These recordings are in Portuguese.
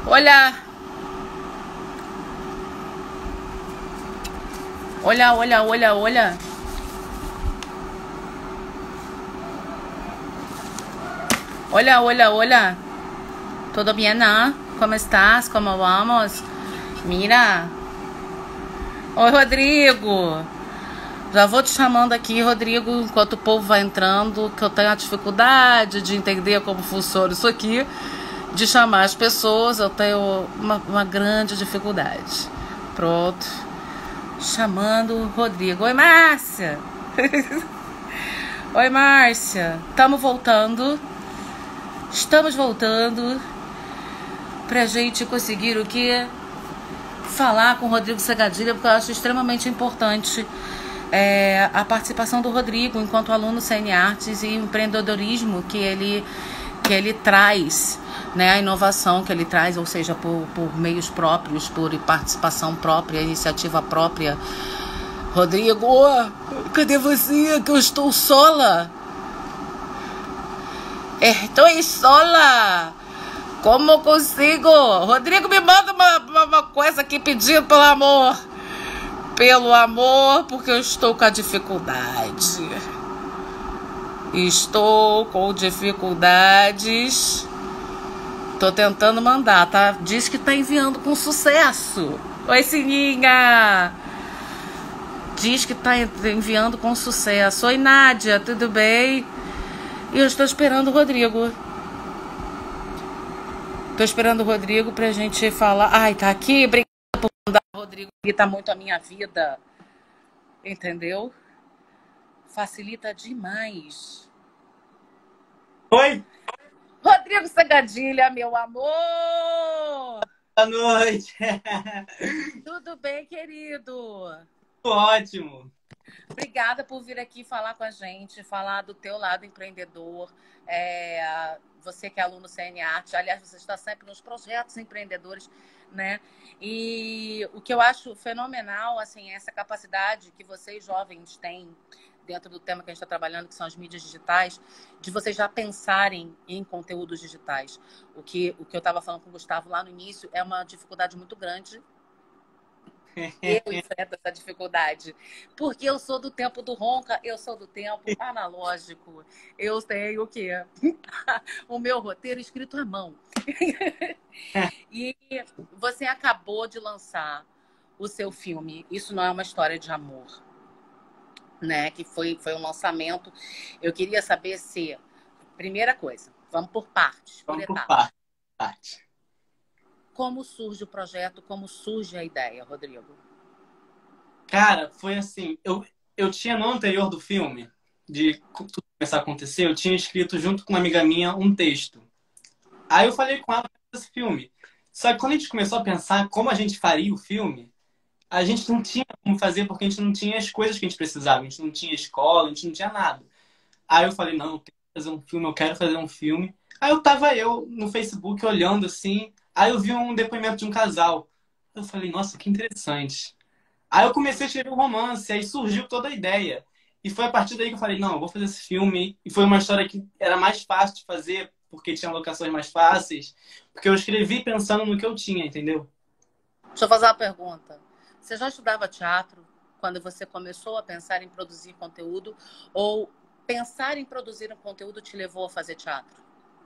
Hola, hola, hola, hola, hola. Hola, hola, hola. ¿Todo bien, ah? ¿Cómo estás? ¿Cómo vamos? Mira. Oi, Rodrigo. Já vou te chamando aqui, Rodrigo, enquanto o povo vai entrando, que eu tenho a dificuldade de entender como funciona isso aqui, de chamar as pessoas, eu tenho uma grande dificuldade. Pronto. Chamando o Rodrigo. Oi, Márcia. Oi, Márcia. Estamos voltando pra gente conseguir o quê? Falar com o Rodrigo Segadilha, porque eu acho extremamente importante a participação do Rodrigo enquanto aluno CN Artes e o empreendedorismo que ele traz, né? A inovação que ele traz, ou seja, por meios próprios, por participação própria, iniciativa própria. Rodrigo, cadê você? Que eu estou sola. Estou sola. Como consigo? Rodrigo, me manda uma coisa aqui pedindo, pelo amor. Pelo amor, porque eu estou com a dificuldade. Estou com dificuldades. Tô tentando mandar, tá? Diz que tá enviando com sucesso. Oi, Sininha. Diz que tá enviando com sucesso. Oi, Nádia, tudo bem? E eu estou esperando o Rodrigo. Tô esperando o Rodrigo pra gente falar. Ai, tá aqui. Obrigada por mandar o Rodrigo. Facilita muito a minha vida. Entendeu? Facilita demais. Oi, Rodrigo Segadilha, meu amor! boa noite. Tudo bem, querido? Ótimo. Obrigada por vir aqui falar com a gente, falar do teu lado empreendedor. Você que é aluno CN Arte, aliás, você está sempre nos projetos empreendedores, né? E o que eu acho fenomenal, assim, é essa capacidade que vocês jovens têm dentro do tema que a gente está trabalhando, que são as mídias digitais, de vocês já pensarem em conteúdos digitais. O que eu estava falando com o Gustavo lá no início é uma dificuldade muito grande. Eu enfrento essa dificuldade, porque eu sou do tempo do ronca, eu sou do tempo analógico. Eu tenho o quê? O meu roteiro escrito à mão. E você acabou de lançar o seu filme Isso Não É Uma História de Amor, né? Que foi um lançamento. Eu queria saber se, primeira coisa, vamos por partes, por Vamos por etapas. parte. Como surge o projeto, como surge a ideia, Rodrigo? Cara, foi assim. Eu tinha no anterior do filme, de tudo começar a acontecer, eu tinha escrito junto com uma amiga minha um texto. Aí eu falei com ela desse filme. Só que quando a gente começou a pensar como a gente faria o filme, a gente não tinha como fazer porque a gente não tinha as coisas que a gente precisava. A gente não tinha escola, a gente não tinha nada. Aí eu falei, não, eu tenho que fazer um filme, eu quero fazer um filme. Aí eu no Facebook olhando assim, aí eu vi um depoimento de um casal. Eu falei, nossa, que interessante. Aí eu comecei a escrever um romance, aí surgiu toda a ideia. E foi a partir daí que eu falei, não, eu vou fazer esse filme. E foi uma história que era mais fácil de fazer, porque tinha locações mais fáceis. Porque eu escrevi pensando no que eu tinha, entendeu? Deixa eu fazer uma pergunta. Você já estudava teatro quando você começou a pensar em produzir conteúdo? Ou pensar em produzir um conteúdo te levou a fazer teatro?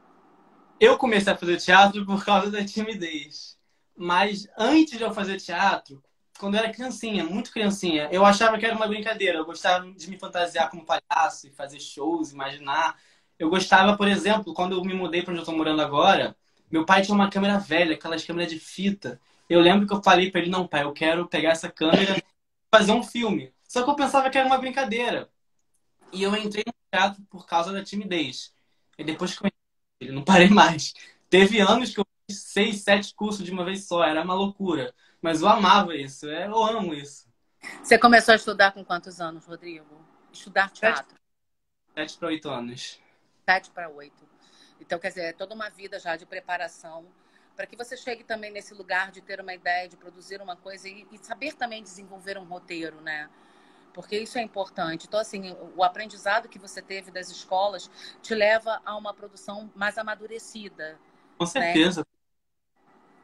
Eu comecei a fazer teatro por causa da timidez. Mas antes de eu fazer teatro, quando eu era criancinha, muito criancinha, eu achava que era uma brincadeira. Eu gostava de me fantasiar como palhaço e fazer shows, imaginar. Eu gostava, por exemplo, quando eu me mudei para onde eu estou morando agora, meu pai tinha uma câmera velha, aquelas câmeras de fita. Eu lembro que eu falei para ele, não, pai, eu quero pegar essa câmera e fazer um filme. Só que eu pensava que era uma brincadeira. E eu entrei no teatro por causa da timidez. E depois que eu entrei, não parei mais. Teve anos que eu fiz 6, 7 cursos de uma vez só. Era uma loucura. Mas eu amava isso. Eu amo isso. Você começou a estudar com quantos anos, Rodrigo? Estudar 7, teatro? 7 para 8 anos. 7 para 8. Então, quer dizer, é toda uma vida já de preparação para que você chegue também nesse lugar de ter uma ideia, de produzir uma coisa e saber também desenvolver um roteiro, né? Porque isso é importante. Então, assim, o aprendizado que você teve das escolas te leva a uma produção mais amadurecida, Com né? certeza.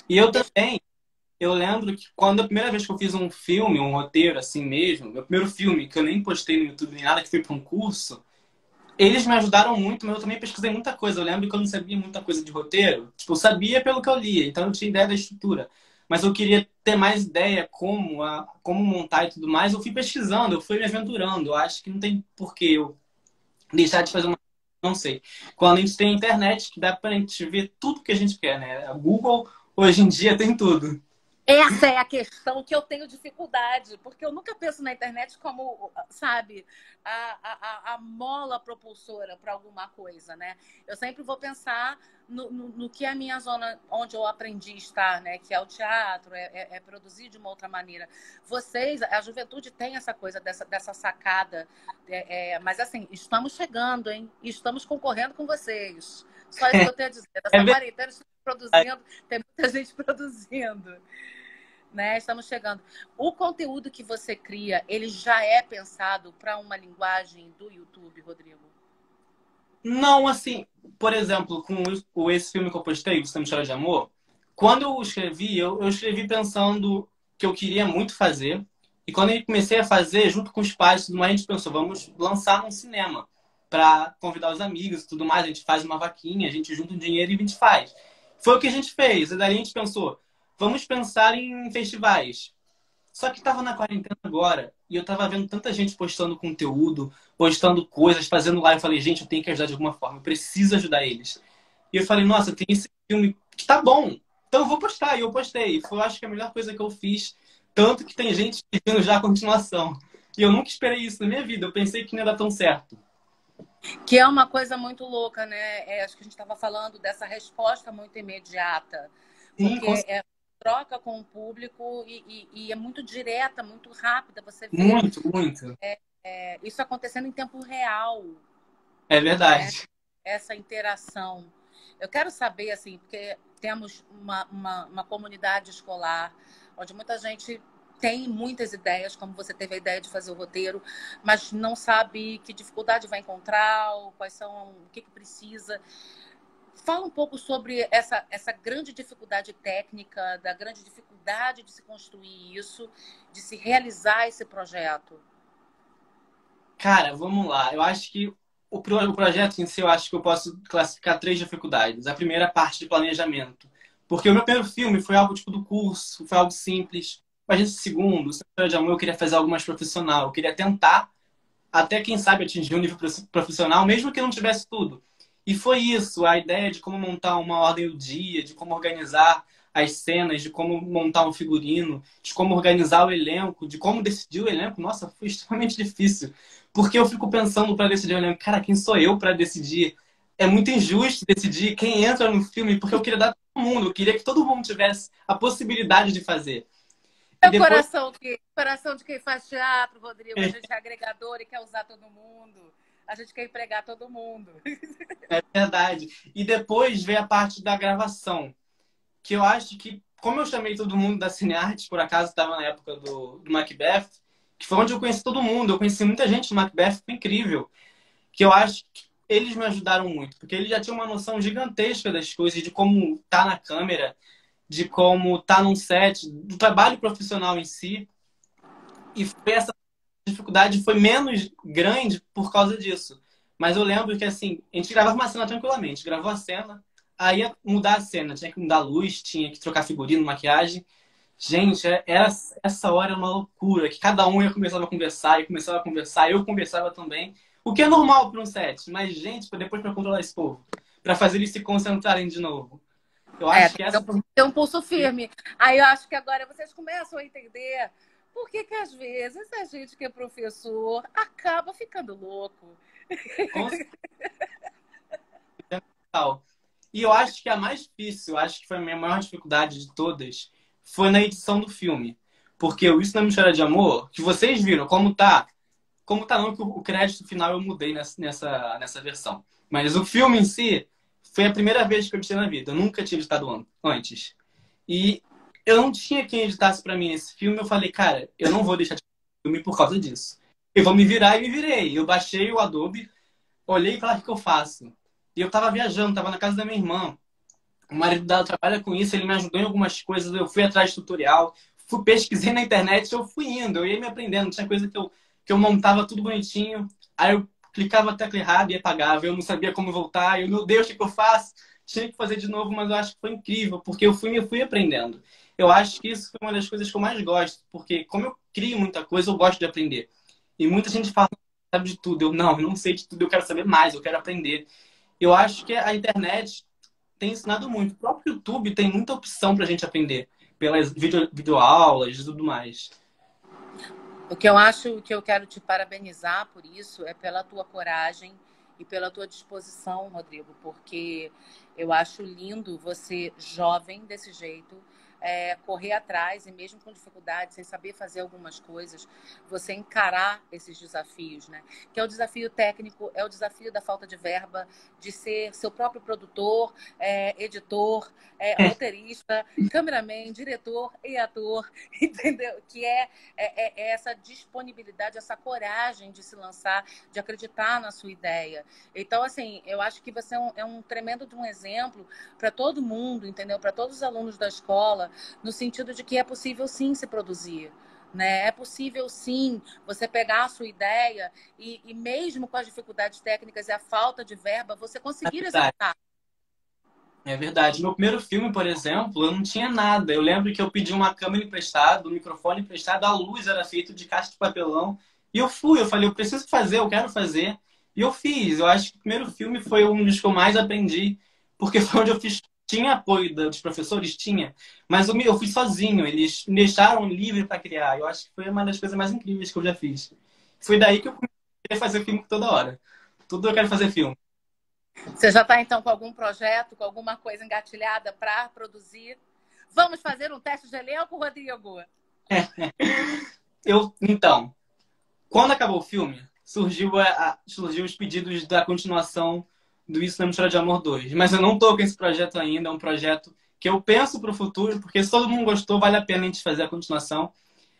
E eu também, eu lembro que quando a primeira vez que eu fiz um filme, um roteiro assim mesmo, meu primeiro filme, que eu nem postei no YouTube nem nada, que foi para um curso, eles me ajudaram muito, mas eu também pesquisei muita coisa. Eu lembro que eu não sabia muita coisa de roteiro. Tipo, eu sabia pelo que eu lia, então eu tinha ideia da estrutura. Mas eu queria ter mais ideia como montar e tudo mais. Eu fui pesquisando, eu fui me aventurando. Eu acho que não tem porquê eu deixar de fazer uma... Não sei. Quando a gente tem internet, que dá pra gente ver tudo que a gente quer, né? A Google, hoje em dia, tem tudo. Essa é a questão que eu tenho dificuldade, porque eu nunca penso na internet como, sabe, a mola propulsora para alguma coisa, né? Eu sempre vou pensar no que é a minha zona onde eu aprendi a estar, né? Que é o teatro, é produzir de uma outra maneira. Vocês, a juventude tem essa coisa dessa sacada, mas assim, estamos chegando, hein? E estamos concorrendo com vocês. Só isso que eu tenho a dizer. É Essa verdade. quarentena estamos produzindo, tem muita gente produzindo, né? Estamos chegando. O conteúdo que você cria, ele já é pensado para uma linguagem do YouTube, Rodrigo? Não, assim, por exemplo, esse filme que eu postei, Você Me Chora de Amor, quando eu escrevi, eu escrevi pensando que eu queria muito fazer. E quando eu comecei a fazer, junto com os pais, e tudo mais, a gente pensou, vamos lançar num cinema para convidar os amigos e tudo mais. A gente faz uma vaquinha, a gente junta um dinheiro e a gente faz. Foi o que a gente fez. E daí a gente pensou, vamos pensar em festivais. Só que tava na quarentena agora e eu tava vendo tanta gente postando conteúdo, postando coisas, fazendo live. Eu falei, gente, eu tenho que ajudar de alguma forma, eu preciso ajudar eles. E eu falei, nossa, tem esse filme que tá bom, então eu vou postar. E eu postei. E foi, eu acho que a melhor coisa que eu fiz. Tanto que tem gente pedindo já a continuação. E eu nunca esperei isso na minha vida. Eu pensei que não ia dar tão certo. Que é uma coisa muito louca, né? Acho que a gente estava falando dessa resposta muito imediata, Sim, porque troca com o público e é muito direta, muito rápida. Você vê muito, muito. isso acontecendo em tempo real, É né? verdade. Essa interação. Eu quero saber, assim, porque temos uma comunidade escolar onde muita gente tem muitas ideias, como você teve a ideia de fazer o roteiro, mas não sabe que dificuldade vai encontrar, ou quais são, o que precisa. Fala um pouco sobre essa grande dificuldade técnica, da grande dificuldade de se construir isso, de se realizar esse projeto. Cara, vamos lá. Eu acho que o projeto em si, eu acho que eu posso classificar três dificuldades. A primeira parte de planejamento. Porque o meu primeiro filme foi algo tipo do curso, foi algo simples. Mas esse segundo, o Senhora de Amor, eu queria fazer algo mais profissional. Eu queria tentar, até quem sabe, atingir um nível profissional, mesmo que não tivesse tudo. E foi isso, a ideia de como montar uma ordem do dia, de como organizar as cenas, de como montar um figurino, de como organizar o elenco, de como decidir o elenco. Nossa, foi extremamente difícil. Porque eu fico pensando para decidir o elenco, cara, quem sou eu para decidir? É muito injusto decidir quem entra no filme, porque eu queria dar para todo mundo, eu queria que todo mundo tivesse a possibilidade de fazer. É E o depois coração de quem faz teatro, Rodrigo. A gente é agregador e quer usar todo mundo. A gente quer empregar todo mundo. é verdade. E depois veio a parte da gravação, que eu acho que, como eu chamei todo mundo da Cinearte, por acaso estava na época do Macbeth, que foi onde eu conheci todo mundo, eu conheci muita gente no Macbeth, foi incrível. Que eu acho que eles me ajudaram muito, porque eles já tinham uma noção gigantesca das coisas, de como tá na câmera, de como tá num set, do trabalho profissional em si. E foi essa dificuldade foi menos grande por causa disso. Mas eu lembro que, assim, a gente gravava uma cena tranquilamente. Gravou a cena, aí ia mudar a cena. Tinha que mudar a luz, tinha que trocar figurino, maquiagem. Gente, essa hora é uma loucura. Que cada um ia começar a conversar, e começava a conversar. Eu conversava também. O que é normal para um set. Mas, gente, depois para controlar esse povo. Para fazer eles se concentrarem de novo. Eu acho que essa... Tem um pulso firme. Aí eu acho que agora vocês começam a entender por que às vezes a gente que é professor acaba ficando louco. Tal. E eu acho que a mais difícil, acho que foi a minha maior dificuldade de todas, foi na edição do filme. Porque o Isso Não é Me Chora de Amor, que vocês viram como tá não, que o crédito final eu mudei nessa versão. Mas o filme em si foi a primeira vez que eu editei na vida. Eu nunca tinha editado antes. E eu não tinha quem editasse pra mim esse filme. Eu falei, cara, eu não vou deixar de editar o filme por causa disso. Eu vou me virar e me virei. Eu baixei o Adobe, olhei e falei, o que eu faço? E eu tava viajando, tava na casa da minha irmã. O marido dela trabalha com isso, ele me ajudou em algumas coisas, eu fui atrás de tutorial, fui pesquisei na internet, eu fui indo, eu ia me aprendendo, tinha coisa que eu montava tudo bonitinho, aí eu clicava a tecla errada e apagava, eu não sabia como voltar, eu, meu Deus, o que eu faço? Tinha que fazer de novo, mas eu acho que foi incrível, porque eu fui aprendendo. Eu acho que isso foi uma das coisas que eu mais gosto, porque como eu crio muita coisa, eu gosto de aprender. E muita gente fala, sabe de tudo. Eu não sei de tudo, eu quero saber mais, eu quero aprender. Eu acho que a internet tem ensinado muito. O próprio YouTube tem muita opção para a gente aprender, pelas videoaulas e tudo mais. O que eu acho que eu quero te parabenizar por isso é pela tua coragem e pela tua disposição, Rodrigo, porque eu acho lindo você, jovem desse jeito, correr atrás e mesmo com dificuldade, sem saber fazer algumas coisas, você encarar esses desafios, né? Que é o desafio técnico, é o desafio da falta de verba, de ser seu próprio produtor, editor, roteirista, cameraman, diretor e ator, entendeu? Que é essa disponibilidade, essa coragem de se lançar, de acreditar na sua ideia. Então, assim, eu acho que você é um tremendo de um exemplo para todo mundo, entendeu? Para todos os alunos da escola, no sentido de que é possível sim se produzir. Né? É possível sim você pegar a sua ideia e mesmo com as dificuldades técnicas e a falta de verba, você É conseguir verdade. executar. É verdade. Meu primeiro filme, por exemplo, eu não tinha nada. Eu lembro que eu pedi uma câmera emprestada, um microfone emprestado, a luz era feita de caixa de papelão. E eu fui, eu falei, eu preciso fazer, eu quero fazer. E eu fiz. Eu acho que o primeiro filme foi um dos que eu mais aprendi, porque foi onde eu fiz. Tinha apoio dos professores? Tinha. Mas eu fiz sozinho, eles me deixaram livre para criar. Eu acho que foi uma das coisas mais incríveis que eu já fiz. Foi daí que eu comecei a fazer filme toda hora. Tudo eu quero fazer filme. Você já está, então, com algum projeto, com alguma coisa engatilhada para produzir? Vamos fazer um teste de elenco, Rodrigo? Então, quando acabou o filme, surgiu os pedidos da continuação do Isso Não é Mistura de Amor 2. Mas eu não tô com esse projeto ainda, é um projeto que eu penso pro futuro, porque se todo mundo gostou, vale a pena a gente fazer a continuação.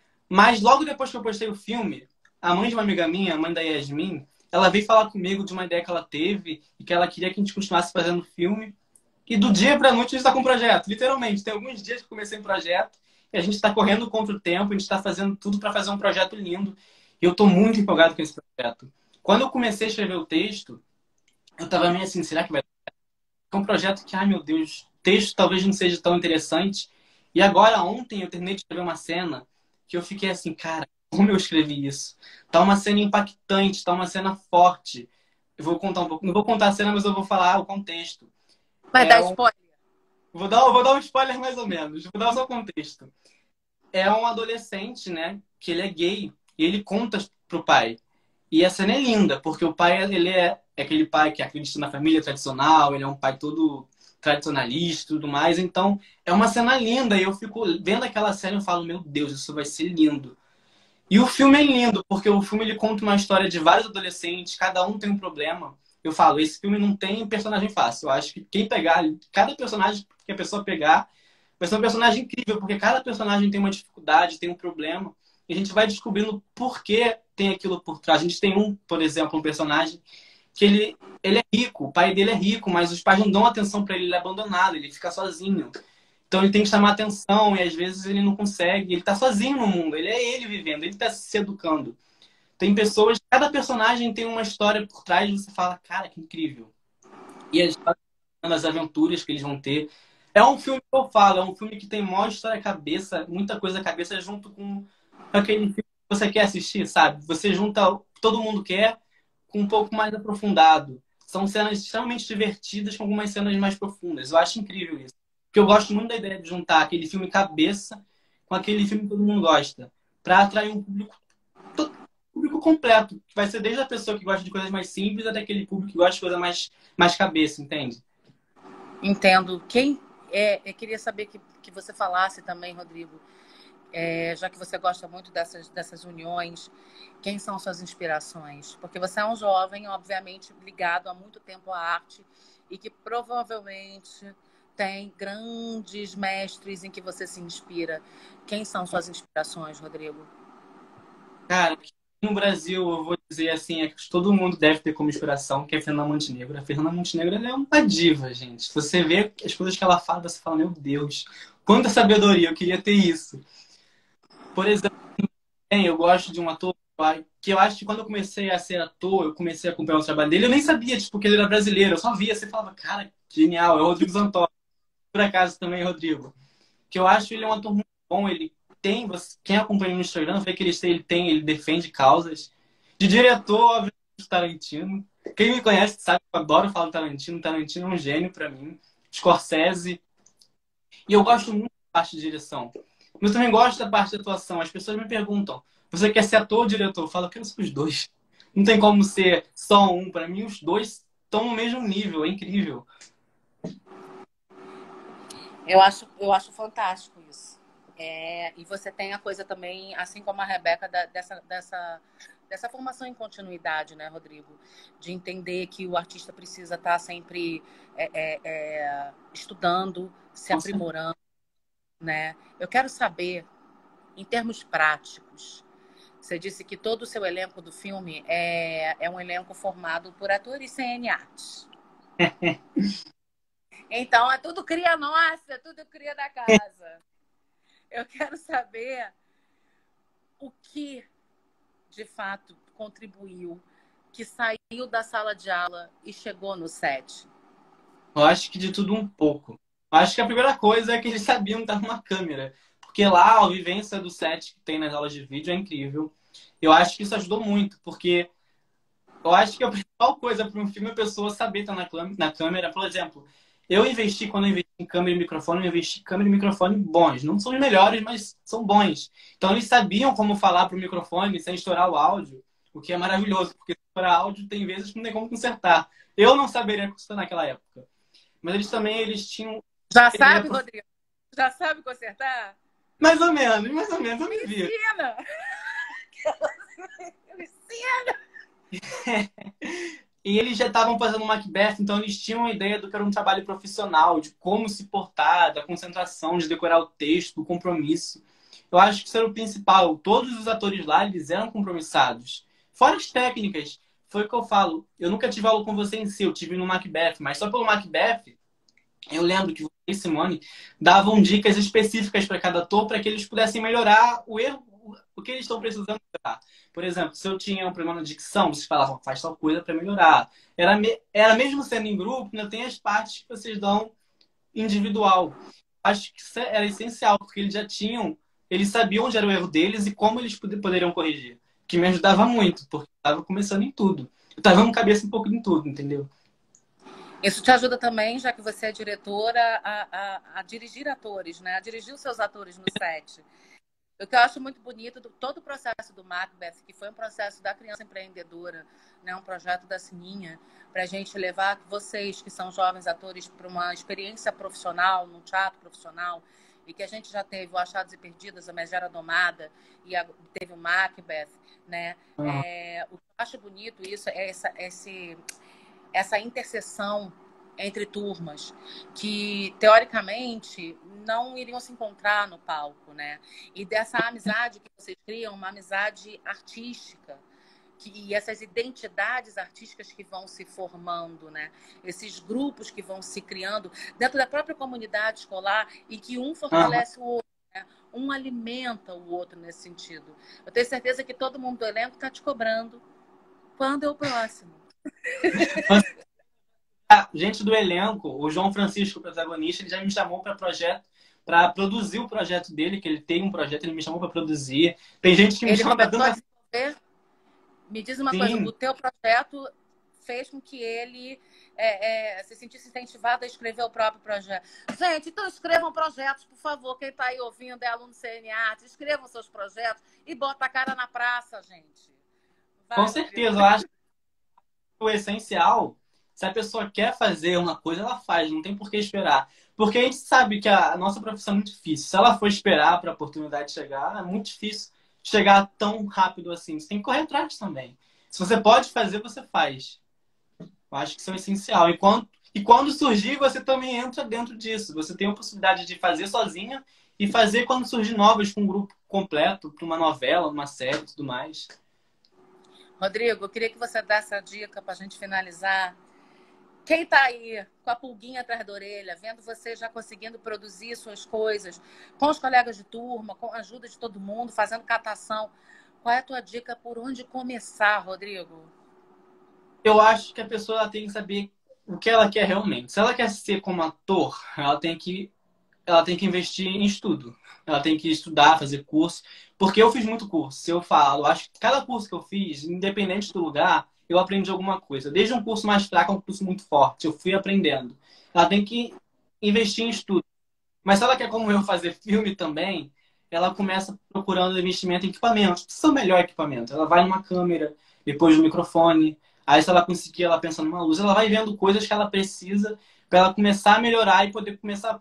Mas logo depois que eu postei o filme, a mãe de uma amiga minha, a mãe da Yasmin, ela veio falar comigo de uma ideia que ela teve e que ela queria que a gente continuasse fazendo o filme. E do dia pra noite a gente tá com um projeto, literalmente. Tem alguns dias que eu comecei um projeto e a gente tá correndo contra o tempo, a gente tá fazendo tudo para fazer um projeto lindo. E eu tô muito empolgado com esse projeto. Quando eu comecei a escrever o texto, eu tava meio assim, será que vai dar? É um projeto que, ai meu Deus, o texto talvez não seja tão interessante. E agora, ontem, eu terminei de escrever uma cena que eu fiquei assim, cara, como eu escrevi isso? Tá uma cena impactante, tá uma cena forte. Eu vou contar um pouco, não vou contar a cena, mas eu vou falar o contexto. Vai É dar um spoiler? vou dar um spoiler mais ou menos. Vou dar só o contexto. É um adolescente, né? Que ele é gay e ele conta pro pai. E a cena é linda, porque o pai, ele é aquele pai que acredita na família tradicional, ele é um pai todo tradicionalista e tudo mais. Então, é uma cena linda e eu fico vendo aquela cena e falo, meu Deus, isso vai ser lindo. E o filme é lindo, porque o filme ele conta uma história de vários adolescentes, cada um tem um problema. Eu falo, esse filme não tem personagem fácil. Eu acho que quem pegar, cada personagem que a pessoa pegar, vai ser um personagem incrível, porque cada personagem tem uma dificuldade, tem um problema. E a gente vai descobrindo por que tem aquilo por trás. A gente tem por exemplo, um personagem que ele é rico, o pai dele é rico, mas os pais não dão atenção para ele, ele é abandonado, ele fica sozinho. Então ele tem que chamar atenção e às vezes ele não consegue. Ele tá sozinho no mundo, ele é ele vivendo, ele tá se educando. Tem pessoas, cada personagem tem uma história por trás e você fala, cara, que incrível. E as aventuras que eles vão ter. É um filme que eu falo, é um filme que tem maior história cabeça, muita coisa cabeça junto com aquele filme que você quer assistir, sabe? Você junta o que todo mundo quer com um pouco mais aprofundado. São cenas extremamente divertidas com algumas cenas mais profundas. Eu acho incrível isso. Porque eu gosto muito da ideia de juntar aquele filme cabeça com aquele filme que todo mundo gosta, para atrair um público completo, que vai ser desde a pessoa que gosta de coisas mais simples até aquele público que gosta de coisa mais cabeça, entende? Entendo. Eu queria saber que você falasse também, Rodrigo, já que você gosta muito dessas uniões, quem são suas inspirações? Porque você é um jovem, obviamente, ligado há muito tempo à arte e que provavelmente tem grandes mestres em que você se inspira. Quem são suas inspirações, Rodrigo? Cara, no Brasil, eu vou dizer assim, é que todo mundo deve ter como inspiração, que é a Fernanda Montenegro. A Fernanda Montenegro, ela é uma diva, gente. Se você vê as coisas que ela fala, você fala, meu Deus, quanta sabedoria, eu queria ter isso. Por exemplo, eu gosto de um ator que eu acho que quando eu comecei a ser ator, eu comecei a acompanhar o trabalho dele, eu nem sabia, tipo, que ele era brasileiro. Eu só via, você falava, cara, genial, é o Rodrigo Santoro. Por acaso também, Rodrigo. Que eu acho ele um ator muito bom, ele tem, quem acompanha no Instagram vê que ele defende causas. De diretor, obviamente, Tarantino. Quem me conhece sabe que eu adoro falar do Tarantino. Tarantino é um gênio pra mim. Scorsese. E eu gosto muito da parte de direção. Mas eu também gosto da parte de atuação. As pessoas me perguntam, você quer ser ator ou diretor? Eu falo, eu quero ser os dois. Não tem como ser só um. Pra mim, os dois estão no mesmo nível. É incrível. Eu acho fantástico isso. E você tem a coisa também, assim como a Rebeca, dessa formação em continuidade, né, Rodrigo? De entender que o artista precisa estar sempre estudando, se aprimorando, né? Eu quero saber, em termos práticos, você disse que todo o seu elenco do filme é um elenco formado por atores CNAs. Então, é tudo cria nossa, tudo cria da casa. Eu quero saber o que, de fato, contribuiu, que saiu da sala de aula e chegou no set. Eu acho que de tudo um pouco. Eu acho que a primeira coisa é que eles sabiam estar numa câmera. Porque lá a vivência do set que tem nas aulas de vídeo é incrível. Eu acho que isso ajudou muito, porque eu acho que a principal coisa para um filme é a pessoa saber estar na câmera. Por exemplo, quando eu investi em câmera e microfone, eu investi em câmera e microfone bons. Não são os melhores, mas são bons. Então eles sabiam como falar para o microfone sem estourar o áudio, o que é maravilhoso, porque estourar áudio tem vezes que não tem como consertar. Eu não saberia consertar naquela época. Mas eles tinham. Já sabe, Rodrigo? Já sabe consertar? Mais ou menos, eu me vi. Ensina! Me ensina! E eles já estavam fazendo Macbeth, então eles tinham a ideia do que era um trabalho profissional, de como se portar, da concentração, de decorar o texto, do compromisso. Eu acho que isso era o principal. Todos os atores lá, eles eram compromissados. Fora as técnicas, foi o que eu falo. Eu nunca tive aula com você em si, eu tive no Macbeth, mas só pelo Macbeth, eu lembro que você e Simone davam dicas específicas para cada ator para que eles pudessem melhorar o erro, o que eles estão precisando melhorar. Por exemplo, se eu tinha um problema na dicção, vocês falavam, faz tal coisa para melhorar. Era mesmo sendo em grupo, ainda tem as partes que vocês dão individual. Acho que isso era essencial, porque eles sabiam onde era o erro deles e como eles poderiam corrigir. Que me ajudava muito, porque eu estava começando em tudo. Eu estava com cabeça um pouco em tudo, entendeu? Isso te ajuda também, já que você é diretora, a dirigir atores, né? A dirigir os seus atores no set. O que eu acho muito bonito, todo o processo do Macbeth, que foi um processo da criança empreendedora, né? Um projeto da Sininha, para a gente levar vocês, que são jovens atores, para uma experiência profissional, num teatro profissional, e que a gente já teve o Achados e Perdidas, a Megera Domada, e teve o Macbeth, né? O que eu acho bonito isso é essa interseção entre turmas que, teoricamente, não iriam se encontrar no palco, né? E dessa amizade que vocês criam, uma amizade artística, e essas identidades artísticas que vão se formando, né? Esses grupos que vão se criando dentro da própria comunidade escolar e que um fortalece o outro, né? Um alimenta o outro nesse sentido. Eu tenho certeza que todo mundo do elenco está te cobrando. Quando é o próximo? Gente do elenco, o João Francisco, o protagonista, ele já me chamou para produzir o projeto dele, que ele tem um projeto, ele me chamou para produzir. Tem gente que me chama para dançar. Me diz uma coisa, o teu projeto fez com que ele se sentisse incentivado a escrever o próprio projeto. Gente, então escrevam projetos, por favor. Quem está aí ouvindo é aluno CNA, escrevam seus projetos e bota a cara na praça, gente. Com certeza, eu acho que o essencial, se a pessoa quer fazer uma coisa, ela faz, não tem por que esperar. Porque a gente sabe que a nossa profissão é muito difícil. Se ela for esperar para a oportunidade chegar, é muito difícil chegar tão rápido assim. Você tem que correr atrás também. Se você pode fazer, você faz. Eu acho que isso é essencial. E quando surgir, você também entra dentro disso. Você tem a possibilidade de fazer sozinha e fazer quando surgir novas com um grupo completo, para uma novela, uma série e tudo mais. Rodrigo, eu queria que você desse a dica para a gente finalizar. Quem está aí com a pulguinha atrás da orelha, vendo você já conseguindo produzir suas coisas, com os colegas de turma, com a ajuda de todo mundo, fazendo catação, qual é a tua dica por onde começar, Rodrigo? Eu acho que a pessoa ela tem que saber o que ela quer realmente. Se ela quer ser como ator, ela tem que investir em estudo. Ela tem que estudar, fazer curso. Porque eu fiz muito curso. Se eu falo, acho que cada curso que eu fiz, independente do lugar, eu aprendi alguma coisa. Desde um curso mais fraco a um curso muito forte. Eu fui aprendendo. Ela tem que investir em estudo. Mas se ela quer, como eu, fazer filme também, ela começa procurando investimento em equipamentos. Precisa o melhor equipamento. Ela vai numa câmera, depois no microfone. Aí, se ela conseguir, ela pensa numa luz. Ela vai vendo coisas que ela precisa para ela começar a melhorar e poder começar a...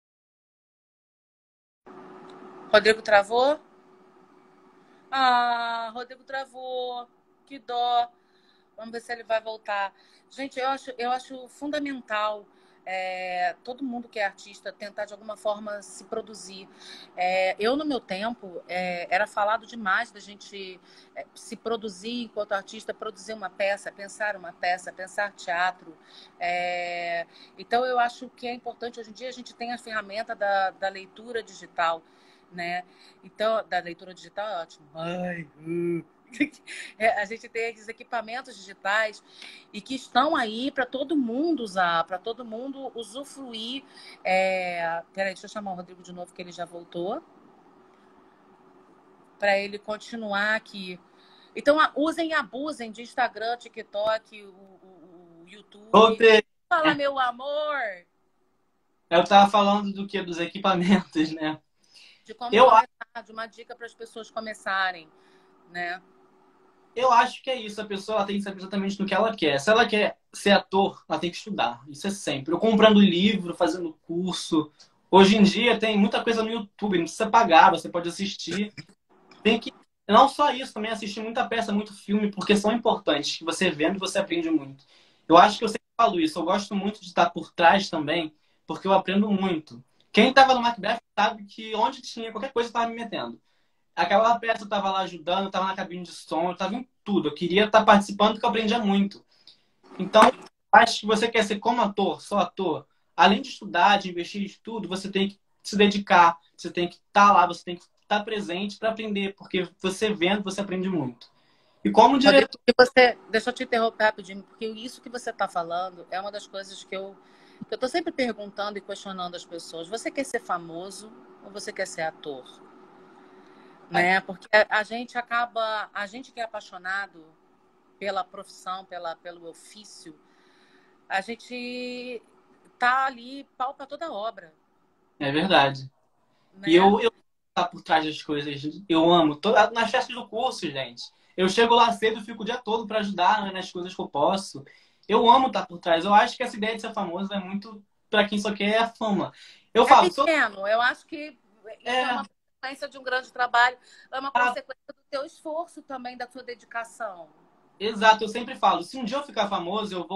Rodrigo travou? Ah, Rodrigo travou. Que dó. Vamos ver se ele vai voltar. Gente, eu acho fundamental todo mundo que é artista tentar de alguma forma se produzir. Eu, no meu tempo, era falado demais da gente se produzir enquanto artista, produzir uma peça, pensar teatro. Então, eu acho que é importante. Hoje em dia, a gente tem a ferramenta da leitura digital, né? Então, da leitura digital é ótimo. Ai, a gente tem esses equipamentos digitais e que estão aí para todo mundo usar, para todo mundo usufruir. Peraí, deixa eu chamar o Rodrigo de novo, que ele já voltou, para ele continuar aqui. Então, usem e abusem de Instagram, TikTok, o YouTube. Voltei. Fala, meu amor, Eu estava falando do que? Dos equipamentos, né? de como Eu, começar, de uma dica para as pessoas começarem, né? eu acho que é isso. A pessoa ela tem que saber exatamente no que ela quer. Se ela quer ser ator, ela tem que estudar. Isso é sempre. Eu comprando livro, fazendo curso. Hoje em dia tem muita coisa no YouTube, não precisa pagar, você pode assistir. Tem que. Não só isso, também assistir muita peça, muito filme, porque são importantes. Que você vendo, você aprende muito. Eu acho que eu sempre falo isso. Eu gosto muito de estar por trás também, porque eu aprendo muito. Quem estava no Macbeth sabe que onde tinha qualquer coisa eu estava me metendo. Aquela peça eu tava lá ajudando, eu tava na cabine de som, eu tava em tudo. Eu queria estar participando porque eu aprendia muito. Então, acho que você quer ser como ator, só ator. Além de estudar, de investir em tudo, você tem que se dedicar, você tem que estar lá, você tem que estar presente para aprender, porque você vendo, você aprende muito. E como Rodrigo, diretor, deixa eu te interromper rapidinho, porque isso que você está falando é uma das coisas que eu estou sempre perguntando e questionando as pessoas. Você quer ser famoso ou você quer ser ator? Né? Porque a gente que é apaixonado pela profissão, pelo ofício, a gente tá ali pau para toda obra, é verdade. E né? eu tá por trás das coisas, eu amo. Nas festas do curso, gente. Eu chego lá cedo e fico o dia todo para ajudar, né, nas coisas que eu posso. Eu amo estar por trás. Eu acho que essa ideia de ser famoso é muito para quem só quer a fama. Eu É falo, pequeno. Eu acho que isso é é, uma consequência de um grande trabalho, é uma ah, consequência do teu esforço também, da tua dedicação. exato, eu sempre falo, se um dia eu ficar famoso, eu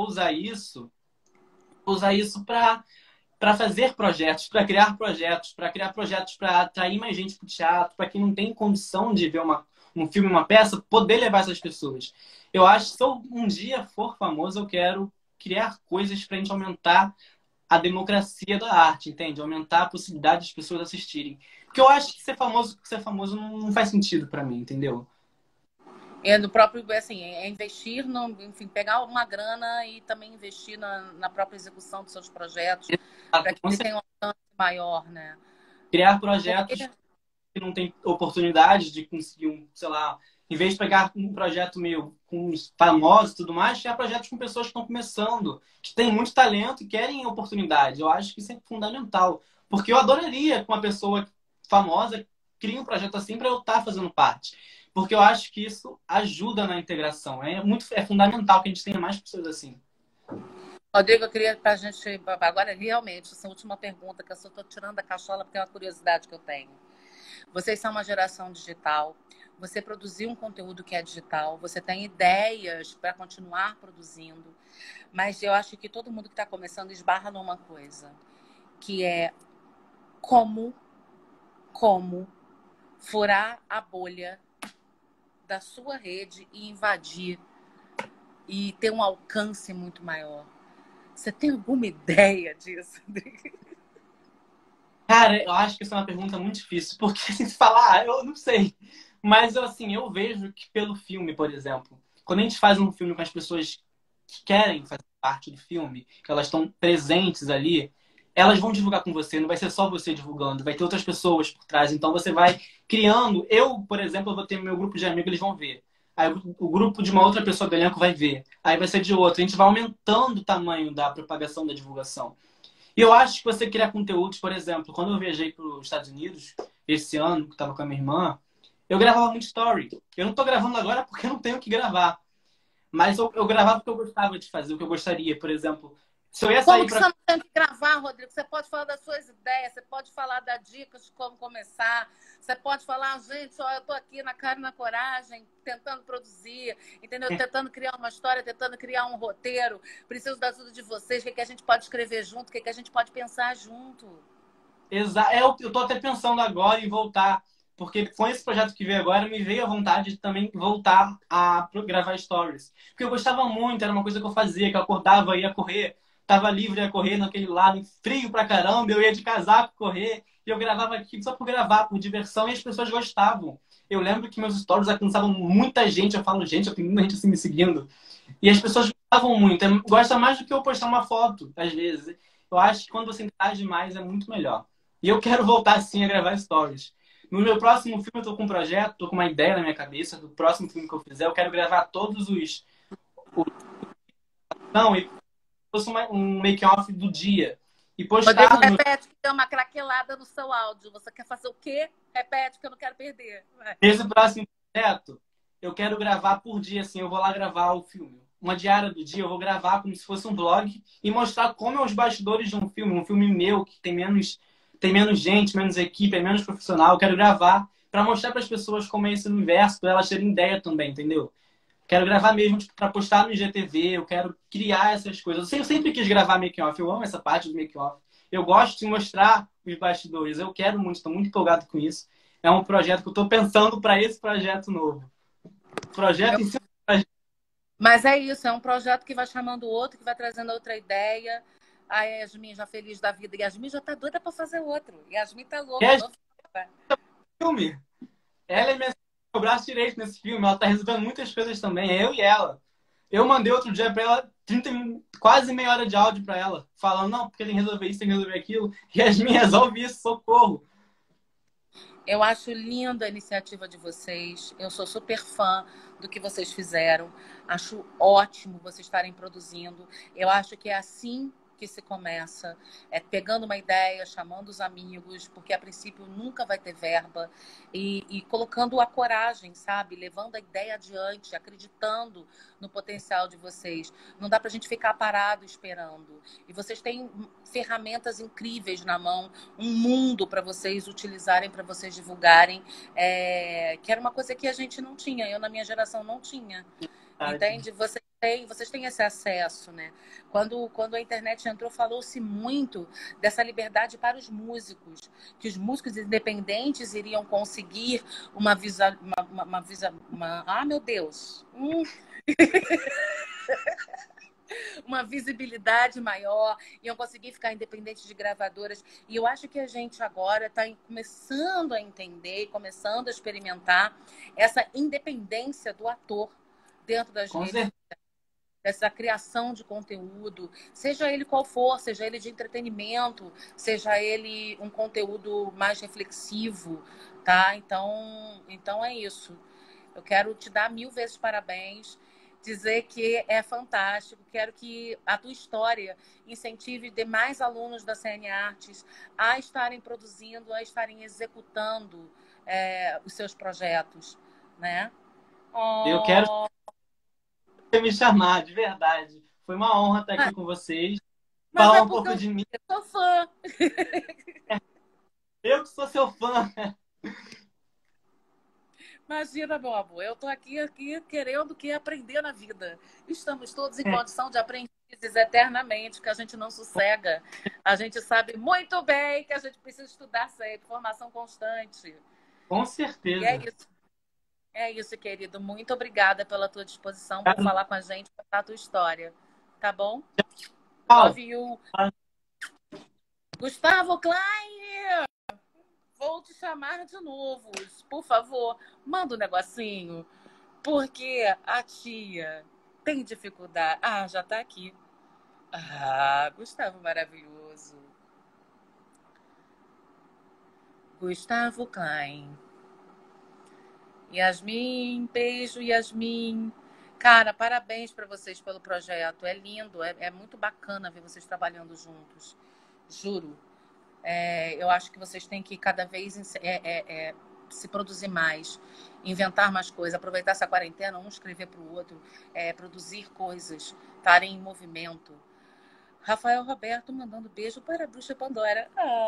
vou usar isso para fazer projetos, para criar projetos para atrair mais gente para o teatro, para quem não tem condição de ver um filme, uma peça, poder levar essas pessoas. Eu acho que se eu um dia for famoso, eu quero criar coisas para a gente aumentar a democracia da arte, entende? Aumentar a possibilidade das pessoas assistirem. Porque eu acho que ser famoso não faz sentido para mim, entendeu? É no próprio, assim, investir, no, enfim, pegar uma grana e também investir na própria execução dos seus projetos, para Exato, que ele tenha um alcance maior, né? criar Porque projetos que não tem oportunidade de conseguir sei lá, em vez de pegar um projeto meio com os famosos e tudo mais, criar projetos com pessoas que estão começando, que têm muito talento e querem oportunidade. Eu acho que isso é fundamental. Porque eu adoraria que uma pessoa famosa crie um projeto assim para eu estar fazendo parte. Porque eu acho que isso ajuda na integração. É fundamental que a gente tenha mais pessoas assim. Rodrigo, eu queria para a gente. Agora, realmente, essa última pergunta, que eu só estou tirando da cachola porque é uma curiosidade que eu tenho. Vocês são uma geração digital, você produziu um conteúdo que é digital, você tem ideias para continuar produzindo, mas eu acho que todo mundo que está começando esbarra numa coisa, que é como furar a bolha da sua rede e invadir e ter um alcance muito maior? Você tem alguma ideia disso? Cara, eu acho que isso é uma pergunta muito difícil, porque assim, se falar, eu não sei. Mas assim, eu vejo que pelo filme, por exemplo, quando a gente faz um filme com as pessoas que querem fazer parte do filme, que elas estão presentes ali, elas vão divulgar com você, não vai ser só você divulgando, vai ter outras pessoas por trás. Então você vai criando. Eu, por exemplo, eu vou ter meu grupo de amigos, eles vão ver. Aí o grupo de uma outra pessoa do elenco vai ver. Aí vai ser de outra. A gente vai aumentando o tamanho da propagação da divulgação. E eu acho que você criar conteúdos, por exemplo, quando eu viajei para os Estados Unidos, esse ano, que estava com a minha irmã, eu gravava muito story. Eu não estou gravando agora porque eu não tenho que gravar. Mas eu gravava o que eu gostava de fazer, o que eu gostaria. Por exemplo, se eu ia Como sair que você para... não tem que gravar, Rodrigo? Você pode falar das suas ideias, você pode falar das dicas de como começar, você pode falar, gente, ó, eu tô aqui na cara e na coragem, tentando produzir, entendeu? Tentando criar uma história, tentando criar um roteiro. Preciso da ajuda de vocês, o que, que a gente pode escrever junto, o que, que a gente pode pensar junto. Eu tô até pensando agora em voltar, porque com esse projeto que veio agora, me veio a vontade de também voltar a gravar stories. Porque eu gostava muito, era uma coisa que eu fazia, que eu acordava, ia correr, tava livre, ia correr naquele lado, frio pra caramba, eu ia de casaco correr, e eu gravava aquilo só por gravar, por diversão, e as pessoas gostavam. Eu lembro que meus stories alcançavam muita gente, eu falo, gente, eu tenho muita gente assim me seguindo. E as pessoas gostavam muito, gosta mais do que eu postar uma foto, às vezes. Eu acho que quando você interage mais é muito melhor. E eu quero voltar sim a gravar stories. No meu próximo filme eu tô com um projeto, tô com uma ideia na minha cabeça do próximo filme que eu fizer, eu quero gravar todos os não, e fosse um make-off do dia e Rodrigo, postar no repete que tem uma craquelada no seu áudio. Você quer fazer o quê? Repete que eu não quero perder. Vai. nesse próximo projeto, eu quero gravar por dia assim, eu vou lá gravar o filme. Uma diária do dia, eu vou gravar como se fosse um vlog e mostrar como é os bastidores de um filme meu que tem menos gente, menos equipe, é menos profissional. Eu quero gravar para mostrar para as pessoas como é esse universo, para elas terem ideia também, entendeu? Quero gravar mesmo tipo, para postar no IGTV, eu quero criar essas coisas. Eu sempre quis gravar making-off, eu amo essa parte do making-off. Eu gosto de mostrar os bastidores, eu quero muito, estou muito empolgado com isso. É um projeto que eu estou pensando para esse projeto novo. Projeto em cima do projeto. Mas é isso, é um projeto que vai chamando o outro, que vai trazendo outra ideia. A Yasmin já feliz da vida. Yasmin já tá doida para fazer outro. Yasmin tá louca. É Louca. filme. Ela é meu braço direito nesse filme, ela está resolvendo muitas coisas também, é eu e ela. Eu mandei outro dia para ela, quase meia hora de áudio para ela, falando, não, porque tem que resolver isso, tem que resolver aquilo. E as minhas resolve isso, socorro. Eu acho linda a iniciativa de vocês. Eu sou super fã do que vocês fizeram. Acho ótimo vocês estarem produzindo. Eu acho que é assim que se começa, é pegando uma ideia, chamando os amigos, porque a princípio nunca vai ter verba, e colocando a coragem, sabe? Levando a ideia adiante, acreditando no potencial de vocês. Não dá pra gente ficar parado esperando. E vocês têm ferramentas incríveis na mão, um mundo para vocês utilizarem, para vocês divulgarem, que era uma coisa que a gente não tinha, eu na minha geração não tinha. Entende? Vocês têm esse acesso, né? Quando a internet entrou, falou-se muito dessa liberdade para os músicos, que os músicos independentes iriam conseguir uma visa, ah, meu Deus, uma visibilidade maior, iam conseguir ficar independentes de gravadoras. E eu acho que a gente agora está começando a entender, começando a experimentar essa independência do ator dentro das Com redes, certeza. dessa criação de conteúdo, seja ele qual for, seja ele de entretenimento, seja ele um conteúdo mais reflexivo, tá? Então é isso. Eu quero te dar 1000 vezes parabéns, dizer que é fantástico. Quero que a tua história incentive demais alunos da CN Artes a estarem produzindo, a estarem executando os seus projetos, né? Eu quero Oh, me chamar, de verdade. Foi uma honra estar aqui com vocês, mas falar é um porque pouco eu de mim. sou fã. Eu que sou seu fã. Imagina, meu amor, eu tô aqui querendo que aprender na vida. Estamos todos em condição de aprendizes eternamente, que a gente não sossega. A gente sabe muito bem que a gente precisa estudar sempre, formação constante. Com E é certeza. isso. É isso, querido. Muito obrigada pela tua disposição por falar com a gente, contar a tua história. Tá bom? Tchau. Love you. Gustavo Klein, vou te chamar de novo. Por favor, manda um negocinho, porque a tia tem dificuldade. Ah, já tá aqui. Ah, Gustavo maravilhoso. Gustavo Klein. Yasmin, beijo, Yasmin. Cara, parabéns para vocês pelo projeto. É lindo, é muito bacana ver vocês trabalhando juntos. Juro. Eu acho que vocês têm que cada vez se produzir mais, inventar mais coisas, aproveitar essa quarentena, um escrever para o outro, produzir coisas, estarem em movimento. Rafael Roberto mandando beijo para a Bruxa Pandora.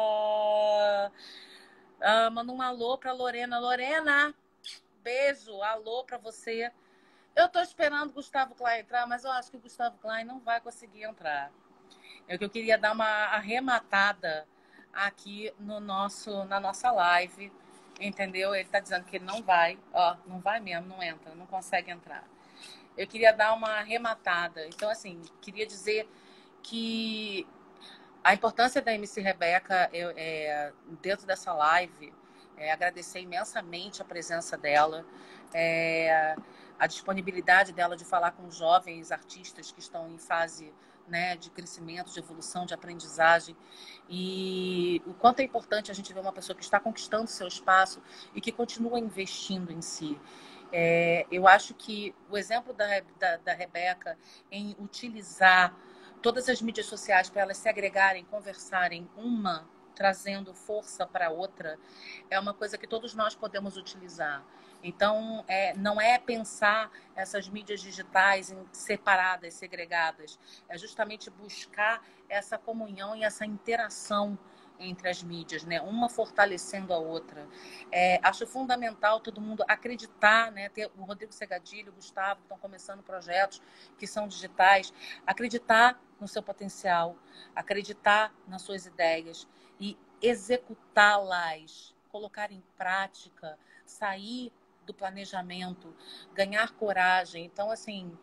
Manda um alô para Lorena. Lorena, beijo, alô para você. Eu tô esperando o Gustavo Klein entrar, mas eu acho que o Gustavo Klein não vai conseguir entrar. É que eu queria dar uma arrematada aqui na nossa live, entendeu? Ele tá dizendo que ele não vai, não vai mesmo, não entra, não consegue entrar. Eu queria dar uma arrematada. Então, assim, queria dizer que a importância da MC Rebeca dentro dessa live, agradecer imensamente a presença dela, a disponibilidade dela de falar com jovens artistas que estão em fase, né, de crescimento, de evolução, de aprendizagem, e o quanto é importante a gente ver uma pessoa que está conquistando seu espaço e que continua investindo em si. Eu acho que o exemplo da Rebeca em utilizar todas as mídias sociais para elas se agregarem, conversarem, uma trazendo força para a outra, é uma coisa que todos nós podemos utilizar. Então, não é pensar essas mídias digitais separadas, segregadas. É justamente buscar essa comunhão e essa interação entre as mídias, né? Uma fortalecendo a outra. Acho fundamental todo mundo acreditar, né? Ter o Rodrigo Segadilho, o Gustavo, que estão começando projetos que são digitais, acreditar no seu potencial, acreditar nas suas ideias e executá-las, colocar em prática, sair do planejamento, ganhar coragem. Então, assim,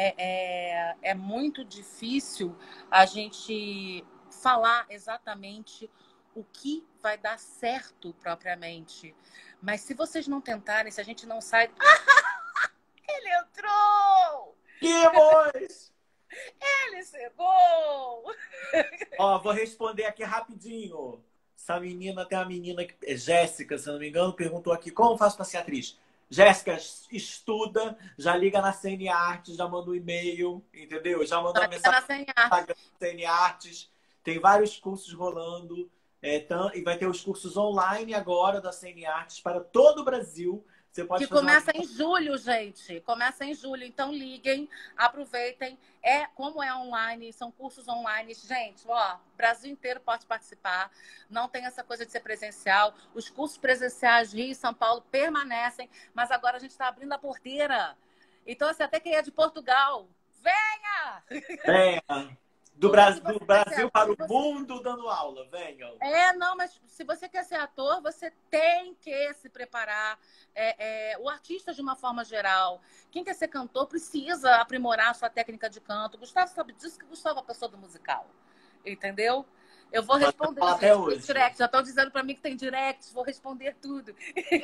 é muito difícil a gente falar exatamente o que vai dar certo propriamente. Mas se vocês não tentarem, se a gente não sai... Ele entrou! Que voz! Ele chegou! Ó, vou responder aqui rapidinho. Essa menina, tem uma menina, Jéssica, se eu não me engano, perguntou aqui, como faço para ser atriz? Jéssica, estuda, já liga na CN Artes, já manda um e-mail, entendeu? Já manda uma mensagem no Instagram da CN Artes. Tem vários cursos rolando. E vai ter os cursos online agora da CN Artes para todo o Brasil. Você pode que começa em julho, gente. Começa em julho. Então, liguem, aproveitem. Como é online, são cursos online. Gente, Brasil inteiro pode participar. Não tem essa coisa de ser presencial. Os cursos presenciais Rio e São Paulo permanecem, mas agora a gente está abrindo a porteira. Então, assim, até quem é de Portugal, venha! Venha! Do Brasil para o mundo dando aula, venham. Não, mas se você quer ser ator, você tem que se preparar. O artista, de uma forma geral. Quem quer ser cantor precisa aprimorar a sua técnica de canto. Gustavo sabe disso, que Gustavo é a pessoa do musical. Entendeu? Eu vou responder até hoje. Direct. Já estão dizendo para mim que tem direct, vou responder tudo.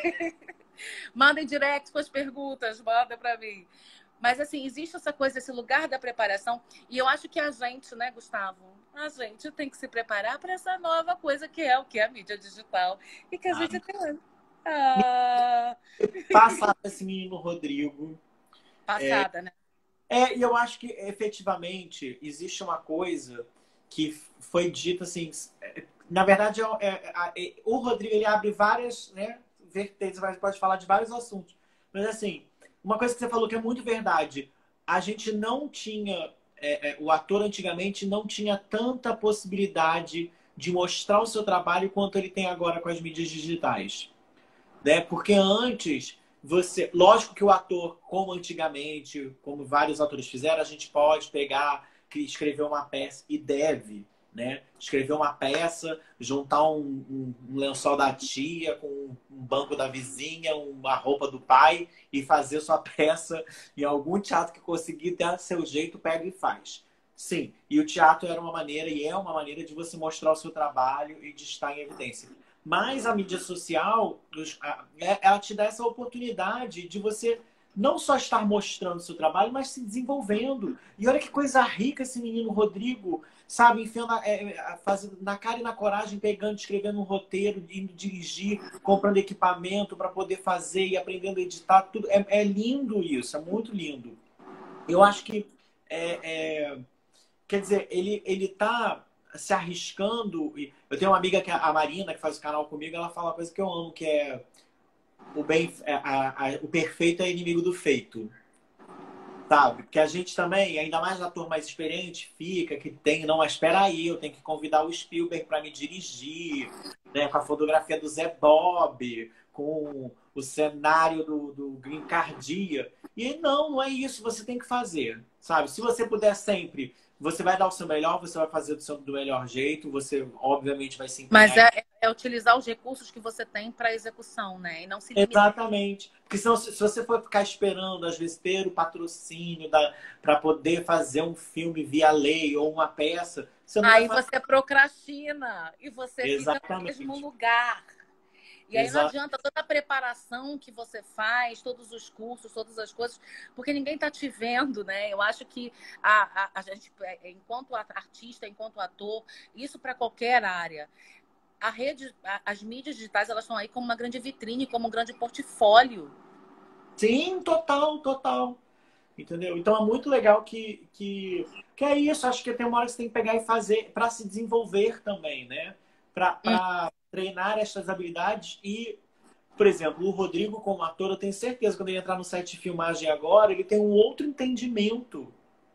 Mandem direct com as perguntas, manda para mim. Mas, assim, existe essa coisa, esse lugar da preparação. E eu acho que a gente, né, Gustavo? A gente tem que se preparar para essa nova coisa que é o que é a mídia digital. E que a gente tem. Passado esse menino Rodrigo. Passada, né? E eu acho que, efetivamente, existe uma coisa que foi dita, assim... Na verdade, o Rodrigo, ele abre várias, né, vertentes, pode falar de vários assuntos. Mas, assim... Uma coisa que você falou que é muito verdade. A gente não tinha... o ator antigamente não tinha tanta possibilidade de mostrar o seu trabalho quanto ele tem agora com as mídias digitais. Né? Porque antes, lógico que o ator, como antigamente, como vários atores fizeram, a gente pode pegar, escrever uma peça e deve. né? Escrever uma peça, juntar um lençol da tia com um banco da vizinha, uma roupa do pai e fazer sua peça em algum teatro que conseguir dar seu jeito, pega e faz. Sim, e o teatro era uma maneira e é uma maneira de você mostrar o seu trabalho e de estar em evidência. Mas a mídia social, ela te dá essa oportunidade de você não só estar mostrando o seu trabalho, mas se desenvolvendo. E olha que coisa rica esse menino Rodrigo, sabe? Enfiando, fazendo na cara e na coragem, pegando, escrevendo um roteiro, indo dirigir, comprando equipamento para poder fazer e aprendendo a editar. Tudo. É lindo isso, é muito lindo. Eu acho que quer dizer, ele tá se arriscando. Eu tenho uma amiga, que é a Marina, que faz o canal comigo, ela fala uma coisa que eu amo, que é o perfeito é inimigo do feito. Sabe? Porque a gente também, ainda mais ator mais experiente, que tem, não, mas espera aí, eu tenho que convidar o Spielberg para me dirigir, né? Com a fotografia do Zé Bob, com o cenário do Green Cardia. E não é isso, você tem que fazer, sabe? Se você puder sempre, você vai dar o seu melhor, você vai fazer do melhor jeito, você obviamente vai se Mas empenhar. é utilizar os recursos que você tem para execução, né? E não se limitar. Exatamente. Porque senão, se você for ficar esperando, às vezes, ter o patrocínio para poder fazer um filme via lei ou uma peça, você não Aí vai fazer. você procrastina e você fica no Exatamente. mesmo lugar. E aí não Exato. adianta toda a preparação que você faz, todos os cursos, todas as coisas, porque ninguém está te vendo, né? Eu acho que a gente, enquanto artista, enquanto ator, isso para qualquer área, as mídias digitais, elas estão aí como uma grande vitrine, como um grande portfólio. Sim, total, total. Entendeu? Então é muito legal que é isso. Acho que tem uma hora que você tem que pegar e fazer para se desenvolver também, né? Para treinar essas habilidades e, por exemplo, o Rodrigo como ator, eu tenho certeza que quando ele entrar no set de filmagem agora, ele tem um outro entendimento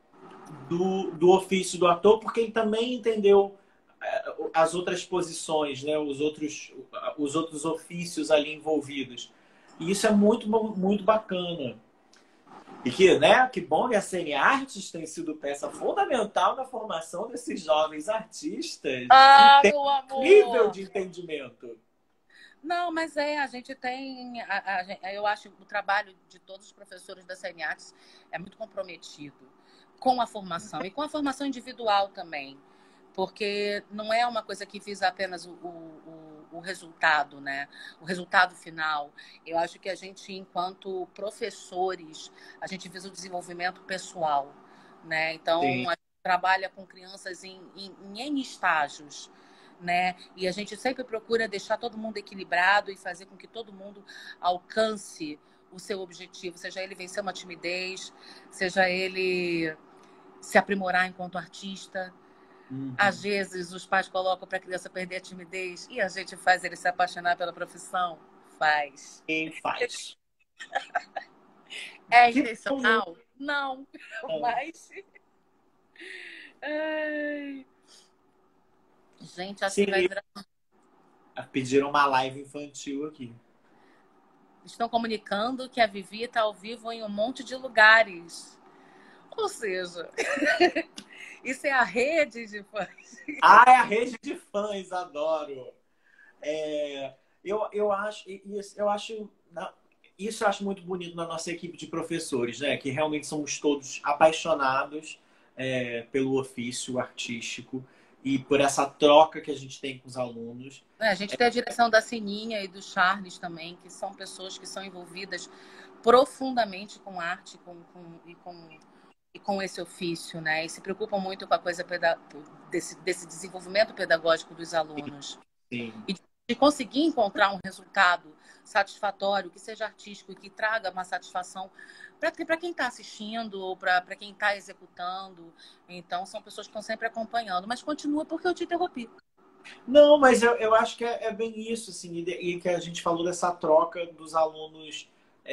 do ofício do ator, porque ele também entendeu as outras posições, né? Os outros ofícios ali envolvidos. E isso é muito, muito bacana. E que, né, que bom que a CN Artes tem sido peça fundamental na formação desses jovens artistas que têm Meu um nível amor! de entendimento. Não, mas a gente tem. Eu acho que o trabalho de todos os professores da CN Artes é muito comprometido com a formação e com a formação individual também. Porque não é uma coisa que visa apenas o resultado, né? O resultado final. Eu acho que a gente, enquanto professores, a gente visa o desenvolvimento pessoal, né? Então, Sim. a gente trabalha com crianças em N estágios, né? E a gente sempre procura deixar todo mundo equilibrado e fazer com que todo mundo alcance o seu objetivo, seja ele vencer uma timidez, seja ele se aprimorar enquanto artista. Às vezes os pais colocam para a criança perder a timidez e a gente faz ele se apaixonar pela profissão. Faz. Quem faz? É Que bom. intencional? Não. Mas. Ai. Gente, acho que vai Sim, virar. pediram uma live infantil aqui. Estão comunicando que a Vivi está ao vivo em um monte de lugares. Ou seja, isso é a rede de fãs. Ah, é a rede de fãs, adoro. Eu acho isso eu acho muito bonito na nossa equipe de professores, né? Que realmente somos todos apaixonados pelo ofício artístico e por essa troca que a gente tem com os alunos. A gente tem a direção da Sininha e do Charles também, que são pessoas que são envolvidas profundamente com arte e com esse ofício, né? E se preocupam muito com a coisa desse desenvolvimento pedagógico dos alunos. Sim. E de conseguir encontrar um resultado satisfatório, que seja artístico e que traga uma satisfação para quem está assistindo ou para quem está executando. Então, são pessoas que estão sempre acompanhando. Mas continua porque eu te interrompi. Não, mas eu acho que é bem isso, assim, e que a gente falou dessa troca dos alunos,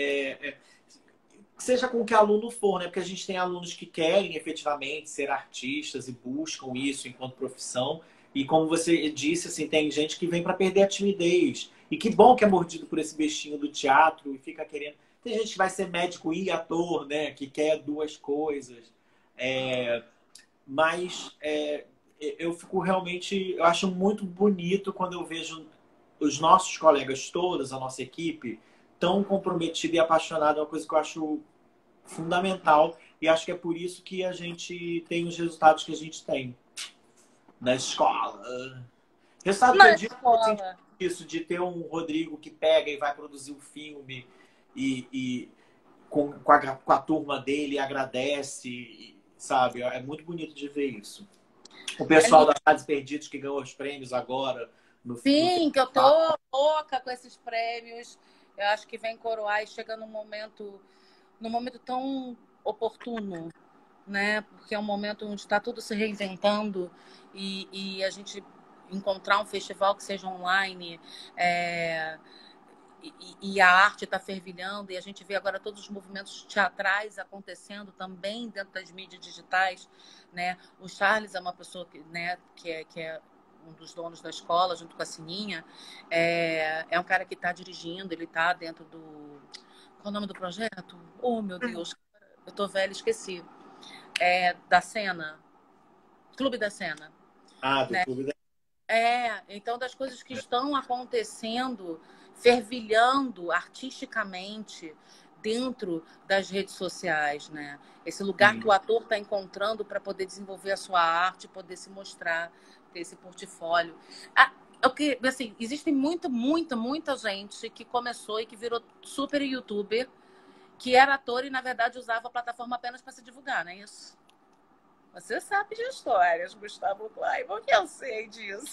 seja com que aluno for, né? Porque a gente tem alunos que querem efetivamente ser artistas e buscam isso enquanto profissão. E como você disse, assim, tem gente que vem para perder a timidez. E que bom que é mordido por esse bichinho do teatro e fica querendo. Tem gente que vai ser médico e ator, né? Que quer duas coisas. Mas eu fico realmente, eu acho muito bonito quando eu vejo os nossos colegas todos, a nossa equipe, tão comprometida e apaixonada, é uma coisa que eu acho fundamental e acho que é por isso que a gente tem os resultados que a gente tem na escola. Resultado que Na eu digo assim, escola. isso de ter um Rodrigo que pega e vai produzir um filme e com a turma dele agradece, sabe? É muito bonito de ver isso. O pessoal da Cidades Perdidos que ganhou os prêmios agora no Sim, que eu tô festival. louca com esses prêmios. Eu acho que vem coroar e chega num momento tão oportuno, né? Porque é um momento onde está tudo se reinventando e a gente encontrar um festival que seja online, e a arte está fervilhando, e a gente vê agora todos os movimentos teatrais acontecendo também dentro das mídias digitais, né? O Charles é uma pessoa que é um dos donos da escola, junto com a Sininha, é um cara que está dirigindo, ele está dentro do... Qual é o nome do projeto? Oh, meu Deus, eu tô velha, esqueci. Da Cena, Clube da Cena, Ah, do né? Clube da... Então das coisas que estão acontecendo, fervilhando artisticamente dentro das redes sociais, né? Esse lugar que o ator está encontrando para poder desenvolver a sua arte, poder se mostrar, ter esse portfólio. Assim, existe muita gente que começou e que virou super youtuber, que era ator e, na verdade, usava a plataforma apenas para se divulgar, não é isso? Você sabe de histórias, Gustavo Kleiber, que eu sei disso.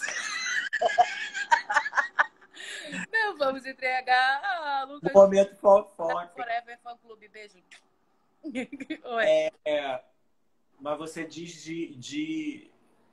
Não vamos entregar. Lucas. Momento fofoca. Forever Fan Clube. Beijo. Oi. Mas você diz de...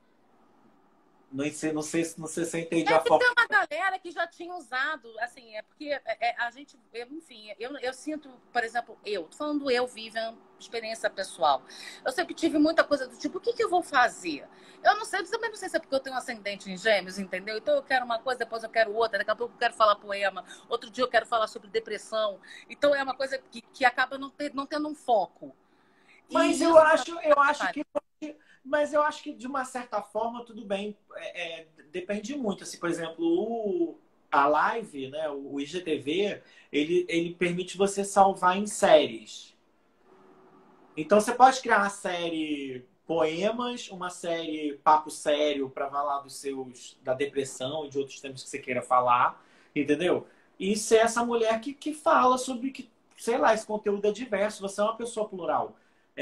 Não sei se você entende a Tem fofoca. uma galera que já tinha usado, assim, porque a gente, enfim, eu sinto, por exemplo, tô falando eu, Vivian, experiência pessoal. Eu sempre tive muita coisa do tipo, o que eu vou fazer? Eu não sei, eu também não sei se é porque eu tenho um ascendente em Gêmeos, entendeu? Então eu quero uma coisa, depois eu quero outra, daqui a pouco eu quero falar poema, outro dia eu quero falar sobre depressão. Então é uma coisa que acaba não tendo um foco. Mas E eu isso acho que mas eu acho que de uma certa forma tudo bem. Depende muito. Assim, por exemplo, a live, né, o IGTV, ele permite você salvar em séries. Então você pode criar uma série poemas, uma série papo sério para falar da depressão e de outros temas que você queira falar, entendeu? E ser essa mulher que fala sobre que, sei lá, esse conteúdo é diverso. Você é uma pessoa plural.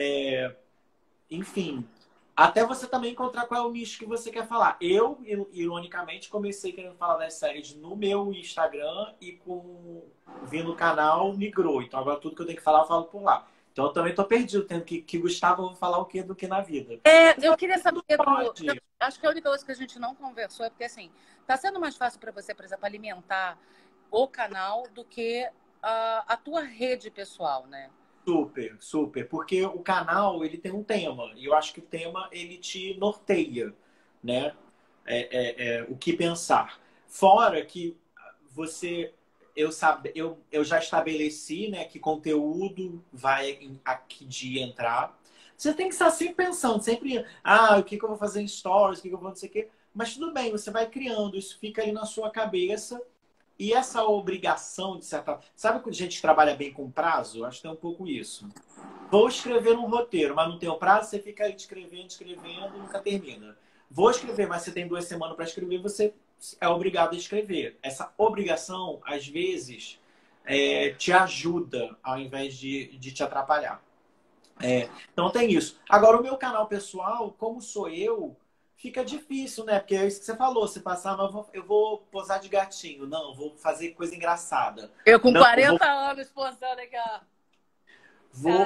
Enfim, até você também encontrar qual é o nicho que você quer falar. Eu, ironicamente, comecei querendo falar das séries no meu Instagram e vindo no canal migrou. Então agora tudo que eu tenho que falar eu falo por lá. Então eu também tô perdido, tendo que Gustavo, eu vou falar o quê do que na vida. eu queria saber, Pode. acho que a única coisa que a gente não conversou é porque, assim, tá sendo mais fácil para você, por exemplo, alimentar o canal do que a tua rede pessoal, né? Super, super. Porque o canal, ele tem um tema. E eu acho que o tema, ele te norteia, né? O que pensar. Fora que você... Eu já estabeleci, né, que conteúdo vai a que dia entrar. Você tem que estar sempre pensando, sempre... o que eu vou fazer em stories, o que eu vou não sei o quê. Mas tudo bem, você vai criando. Isso fica ali na sua cabeça. E essa obrigação, de certa... Sabe quando a gente trabalha bem com prazo? Acho que tem um pouco isso. Vou escrever um roteiro, mas não tem o prazo, você fica aí escrevendo e nunca termina. Vou escrever, mas você tem 2 semanas para escrever, você é obrigado a escrever. Essa obrigação, às vezes, te ajuda ao invés de te atrapalhar. Então tem isso. Agora, o meu canal pessoal, como sou eu, fica difícil, né? Porque é isso que você falou. Você passar, eu vou posar de gatinho. Não, vou fazer coisa engraçada. Eu com Não, 40 anos posando aqui, ó. vou,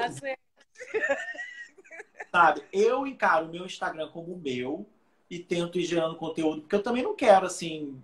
sabe? Eu encaro o meu Instagram como o meu e tento ir gerando conteúdo, porque eu também não quero, assim,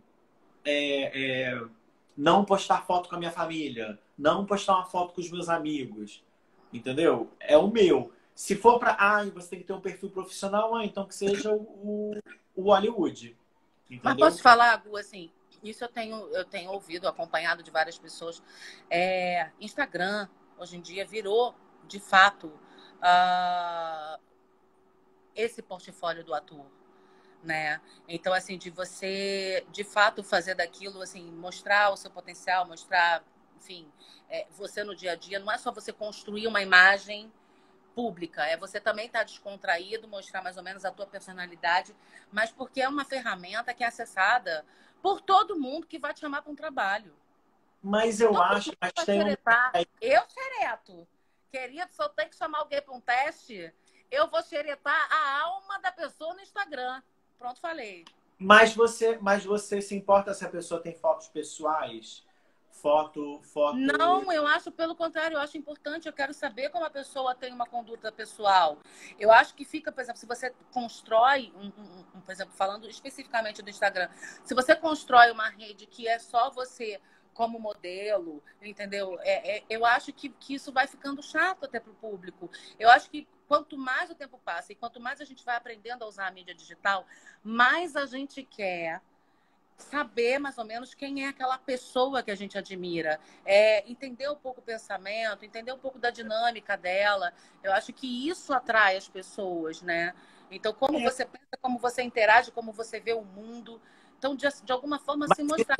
não postar foto com a minha família, não postar uma foto com os meus amigos, entendeu? É o meu. Se for para, você tem que ter um perfil profissional, então que seja o Hollywood, Mas entendeu? posso falar, Gu, assim, isso eu tenho ouvido, acompanhado de várias pessoas. Instagram, hoje em dia, virou, de fato, esse portfólio do ator. né? Então, assim, de você, de fato, fazer daquilo, assim, mostrar o seu potencial, mostrar, enfim, você no dia a dia, não é só você construir uma imagem pública, é você também estar descontraído, mostrar mais ou menos a tua personalidade, mas porque é uma ferramenta que é acessada por todo mundo que vai te chamar para um trabalho. Mas eu Todo acho mundo que vai tem um... xeretar. Eu xereto. Querido, se eu tenho que chamar alguém para um teste, eu vou xeretar a alma da pessoa no Instagram. Pronto, falei. Mas você se importa se a pessoa tem fotos pessoais? Foto... Não, eu acho pelo contrário, eu acho importante, eu quero saber como a pessoa tem uma conduta pessoal. Eu acho que fica, por exemplo, se você constrói, por exemplo, falando especificamente do Instagram, se você constrói uma rede que é só você como modelo, entendeu? Eu acho que isso vai ficando chato até para o público. Eu acho que quanto mais o tempo passa e quanto mais a gente vai aprendendo a usar a mídia digital, mais a gente quer saber mais ou menos quem é aquela pessoa que a gente admira, entender um pouco o pensamento, entender um pouco da dinâmica dela. Eu acho que isso atrai as pessoas, né? Então, como você pensa, como você interage, como você vê o mundo. Então, de alguma forma, Mas se mostrar.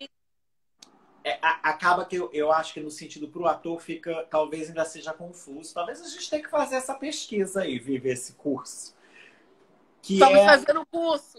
acaba que eu acho que no sentido para o ator fica, talvez ainda seja confuso. Talvez a gente tenha que fazer essa pesquisa aí, viver esse curso. Que Estamos fazendo o curso.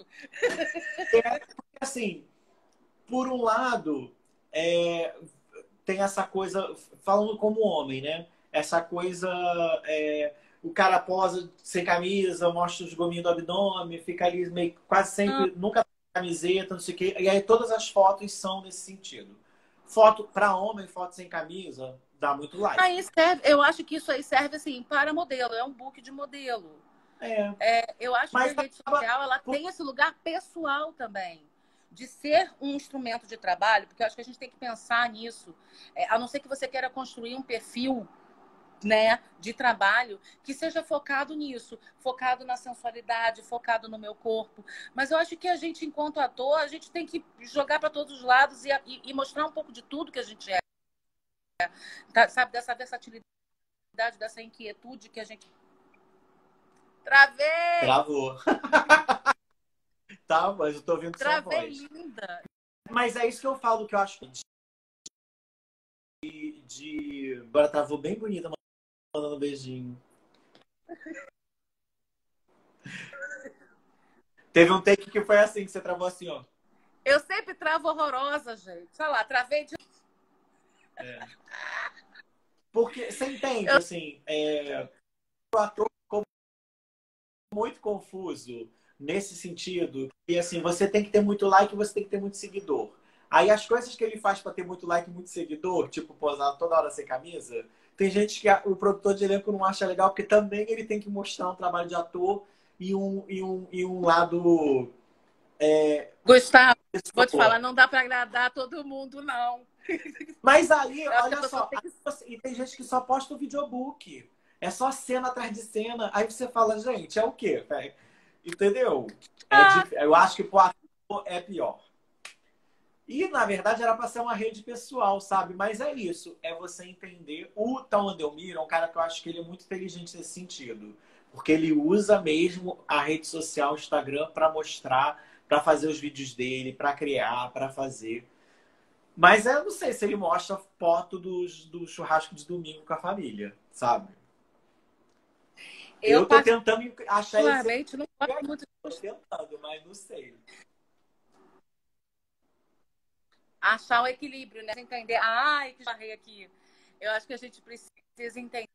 Assim, por um lado, tem essa coisa, falando como homem, né? Essa coisa, o cara posa sem camisa, mostra os gominhos do abdômen, fica ali meio, quase sempre, nunca tá com camiseta, não sei o quê. E aí todas as fotos são nesse sentido. Foto para homem, foto sem camisa, dá muito like. Aí serve, eu acho que isso aí serve assim para modelo, é um book de modelo. Eu acho que a rede social ela tem esse lugar pessoal também, de ser um instrumento de trabalho, porque eu acho que a gente tem que pensar nisso. A não ser que você queira construir um perfil, né, de trabalho que seja focado nisso, focado na sensualidade, focado no meu corpo. Mas eu acho que a gente, enquanto ator, a gente tem que jogar para todos os lados e mostrar um pouco de tudo que a gente é. Tá, sabe, dessa versatilidade, dessa inquietude que a gente... Travei! Travou. Tá, mas eu tô ouvindo sua voz. Linda. Mas é isso que eu falo, que eu acho Agora travou bem bonita, mandando um beijinho. Teve um take que foi assim, que você travou assim, ó. Eu sempre travo horrorosa, gente. Sei lá, travei de... Porque, você entende, assim, o ator ficou muito confuso nesse sentido. E, assim, você tem que ter muito like e você tem que ter muito seguidor. Aí, as coisas que ele faz para ter muito like e muito seguidor, tipo, posar toda hora sem camisa, tem gente que o produtor de elenco não acha legal, porque também ele tem que mostrar um trabalho de ator e um lado... Gustavo, vou te falar, não dá para agradar todo mundo, não. Mas aí, olha só, e tem gente que só posta o videobook. É só cena atrás de cena. Aí você fala, gente, é o quê? Entendeu? Eu acho que pro ator é pior. E, na verdade, era para ser uma rede pessoal, sabe? Mas é isso. É você entender. O Tom Andelmiro é um cara que eu acho que ele é muito inteligente nesse sentido. Porque ele usa mesmo a rede social, o Instagram, para mostrar, para fazer os vídeos dele, para criar, para fazer. Mas eu não sei se ele mostra foto do churrasco de domingo com a família, sabe? Eu tô tentando achar esse... não gosto muito. Tô tentando, mas não sei. Achar o equilíbrio, né? Entender. Que barrei aqui. Eu acho que a gente precisa entender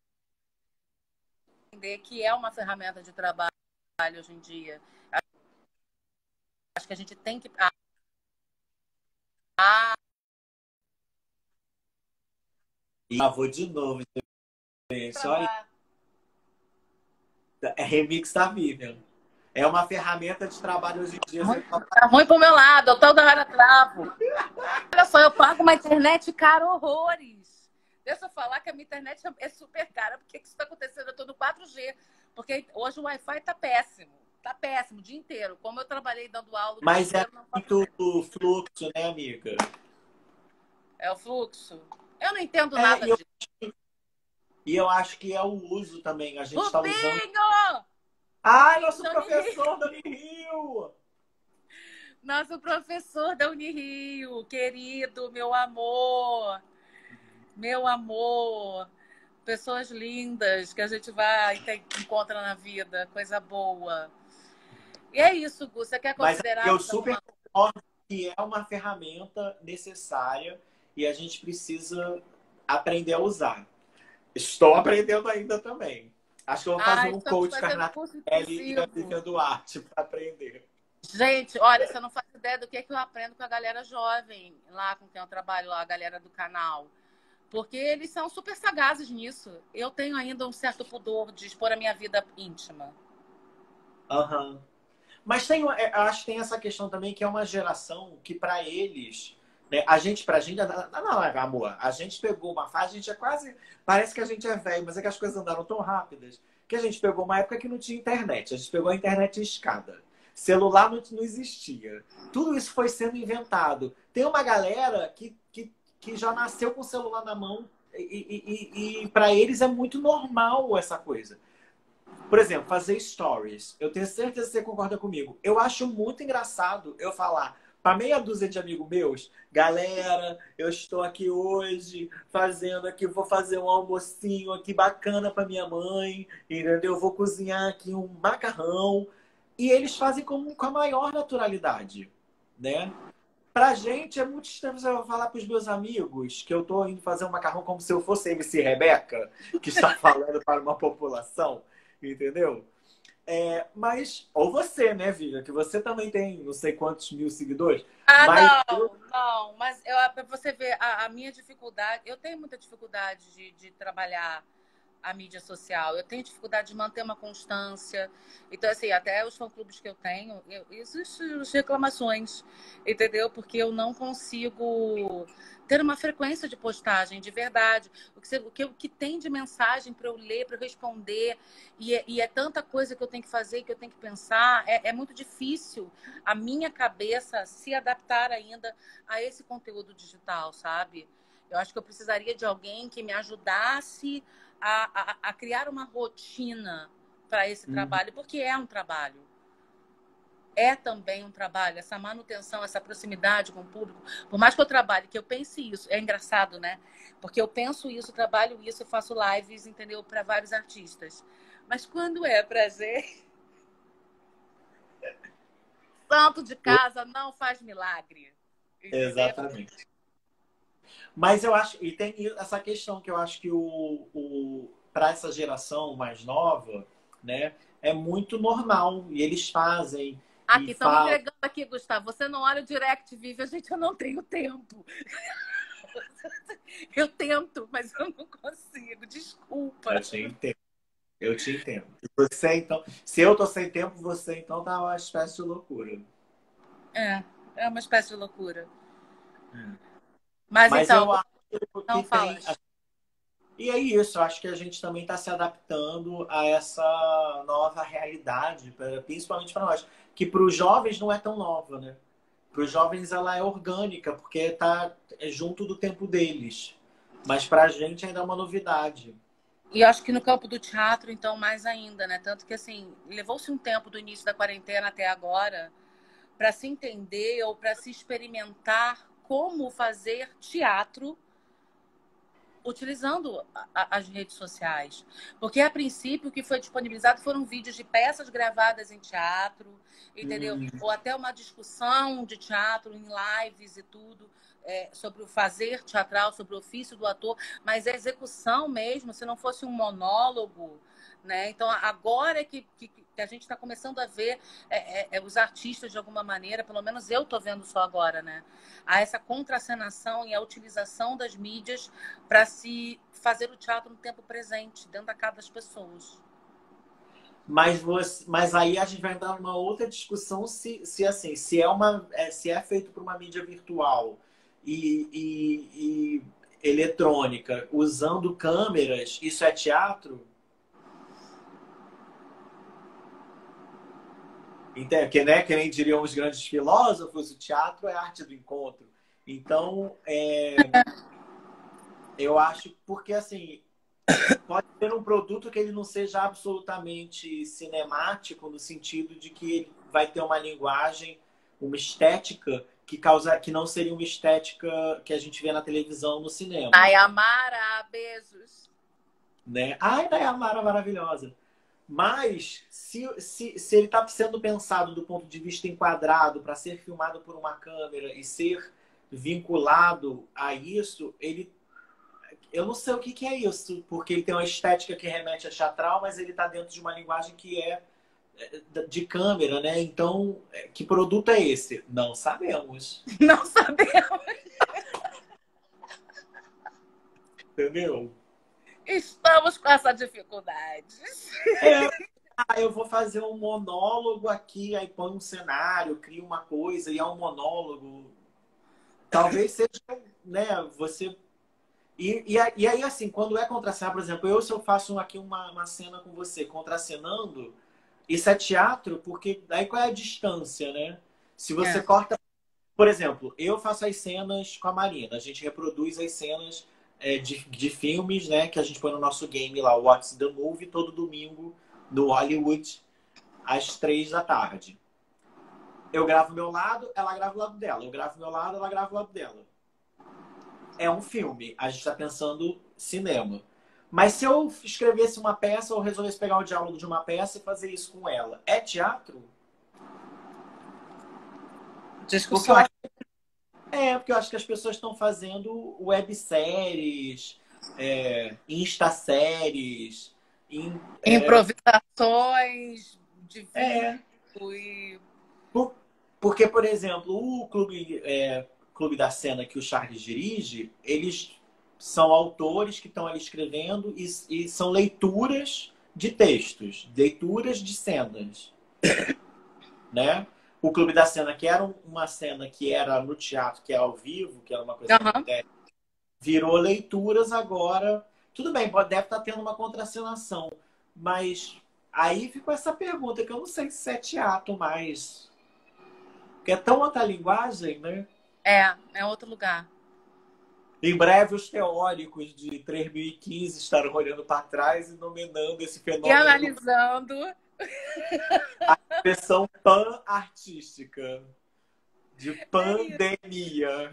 que é uma ferramenta de trabalho hoje em dia. Acho que a gente tem que... Vou de novo. Só aí. É remix da Vivian. É uma ferramenta de trabalho hoje em dia. Tá ruim pro meu lado, eu toda hora travo. Olha só, eu pago uma internet cara horrores. Deixa eu falar que a minha internet é super cara, porque isso está acontecendo? Eu tô no 4G, porque hoje o Wi-Fi tá péssimo. Tá péssimo o dia inteiro. Como eu trabalhei dando aula... Mas é muito fluxo, né, amiga? É o fluxo. Eu não entendo nada disso. E eu acho que é o uso também. A gente está usando... Rubinho! Ai, nosso professor Dani Rio! Nosso professor da Unirio, querido, meu amor. Meu amor. Pessoas lindas que a gente vai e encontra na vida. Coisa boa. E é isso, Gu. Você quer Mas considerar eu mais super alguma? concordo que é uma ferramenta necessária e a gente precisa aprender a usar. Estou aprendendo ainda também. Acho que eu vou fazer Ah, um estamos coach com a fazendo Renata curso Kelly e a intensivo. Vivian Duarte para aprender. Gente, olha, você não faz ideia do que eu aprendo com a galera jovem lá com quem eu trabalho, lá, a galera do canal. Porque eles são super sagazes nisso. Eu tenho ainda um certo pudor de expor a minha vida íntima. Aham. Mas tem, eu acho que tem essa questão também que é uma geração que para eles, né, pra gente, não, amor, a gente pegou uma fase, a gente é quase, parece que a gente é velho, mas é que as coisas andaram tão rápidas que a gente pegou uma época que não tinha internet, a gente pegou a internet escada. Celular não existia. Tudo isso foi sendo inventado. Tem uma galera que já nasceu com o celular na mão e para eles é muito normal essa coisa. Por exemplo, fazer stories. Eu tenho certeza que você concorda comigo. Eu acho muito engraçado eu falar para meia dúzia de amigos meus, galera, eu estou aqui hoje fazendo aqui, vou fazer um almocinho aqui bacana para minha mãe, entendeu? Eu vou cozinhar aqui um macarrão. E eles fazem com a maior naturalidade, né? Pra gente é muito estranho eu falar pros meus amigos que eu tô indo fazer um macarrão como se eu fosse MC Rebeca, que está falando para uma população, entendeu? Mas, ou você, né, Vivian, que você também tem não sei quantos mil seguidores, Ah, mas não. Mas pra você ver a minha dificuldade, eu tenho muita dificuldade de trabalhar a mídia social. Eu tenho dificuldade de manter uma constância. Então, assim, até os fã-clubes que eu tenho, existem reclamações, entendeu? Porque eu não consigo ter uma frequência de postagem de verdade. O que tem de mensagem para eu ler, para eu responder, e é tanta coisa que eu tenho que fazer, que eu tenho que pensar, é muito difícil a minha cabeça se adaptar ainda a esse conteúdo digital, sabe? Eu acho que eu precisaria de alguém que me ajudasse a criar uma rotina para esse trabalho, porque é um trabalho. É também um trabalho, essa manutenção, essa proximidade com o público. Por mais que eu trabalhe, que eu pense isso, é engraçado, né? Porque eu penso isso, trabalho isso, eu faço lives, entendeu? Para vários artistas. Mas quando é prazer, santo de casa não faz milagre. Entendeu? exatamente. Mas eu acho, e tem essa questão que eu acho que para essa geração mais nova, né, é muito normal. E eles fazem e Aqui, estão me falam. entregando aqui, Gustavo. Você não olha o direct, Vivi. Gente, eu não tenho tempo. Eu tento, mas eu não consigo. Desculpa. Eu te entendo. Eu te entendo. E você, então, se eu tô sem tempo, você então tá uma espécie de loucura. É uma espécie de loucura. Mas Mas então, eu acho não que tem. falas. E é isso, eu acho que a gente também está se adaptando a essa nova realidade, principalmente para nós. Que para os jovens não é tão nova, né? Para os jovens ela é orgânica, porque está junto do tempo deles. Mas para a gente ainda é uma novidade. E eu acho que no campo do teatro, então, mais ainda, né? Tanto que, assim, levou-se um tempo do início da quarentena até agora para se entender ou para se experimentar como fazer teatro utilizando as redes sociais. Porque, a princípio, o que foi disponibilizado foram vídeos de peças gravadas em teatro, entendeu? Ou até uma discussão de teatro em lives e tudo, sobre o fazer teatral, sobre o ofício do ator, mas a execução mesmo, se não fosse um monólogo, né? Então, agora que a gente está começando a ver os artistas de alguma maneira, pelo menos eu estou vendo só agora, né? A essa contracenação e a utilização das mídias para se fazer o teatro no tempo presente, dentro da casa das pessoas. Mas aí a gente vai entrar numa outra discussão assim, se é feito por uma mídia virtual e eletrônica, usando câmeras, isso é teatro? Entende? Que, né, que nem diriam os grandes filósofos, o teatro é a arte do encontro. Então, eu acho, porque assim, pode ser um produto que ele não seja absolutamente cinemático, no sentido de que ele vai ter uma linguagem uma estética que não seria uma estética que a gente vê na televisão, no cinema. Ai, Amara, beijos. Né? Ai, Nayamara, maravilhosa. Mas, se ele está sendo pensado do ponto de vista enquadrado para ser filmado por uma câmera e ser vinculado a isso, eu não sei o que é isso, porque ele tem uma estética que remete a teatral, mas ele está dentro de uma linguagem que é de câmera, né? Então, que produto é esse? Não sabemos. Não sabemos. Entendeu? Estamos com essa dificuldade. Eu vou fazer um monólogo aqui, aí põe um cenário, cria uma coisa e é um monólogo. Talvez seja, né, você... E aí, assim, quando é contracenar, por exemplo, se eu faço aqui uma cena com você, contracenando, isso é teatro, porque daí qual é a distância, né? Se você corta... Por exemplo, eu faço as cenas com a Marina, a gente reproduz as cenas de filmes, né, que a gente põe no nosso game lá, What's the Movie, todo domingo, no Hollywood, às 3 da tarde. Eu gravo o meu lado, ela grava o lado dela. Eu gravo o meu lado, ela grava o lado dela. É um filme. A gente está pensando cinema. Mas se eu escrevesse uma peça ou resolvesse pegar o diálogo de uma peça e fazer isso com ela, é teatro? Discussões. Porque eu acho que as pessoas estão fazendo webséries, instaséries, improvisações de vídeo e... Porque, por exemplo, o Clube da Cena que o Charles dirige, eles são autores que estão ali escrevendo e são leituras de textos, leituras de cenas, né? O Clube da Cena, que era uma cena que era no teatro, que é ao vivo, que era uma coisa que virou leituras agora. Tudo bem, deve estar tendo uma contracenação, mas aí ficou essa pergunta que eu não sei se é teatro mais. Porque é tão outra linguagem, né? É outro lugar. Em breve, os teóricos de 3015 estarão olhando para trás e nomeando esse fenômeno. E analisando a expressão pan-artística de pandemia.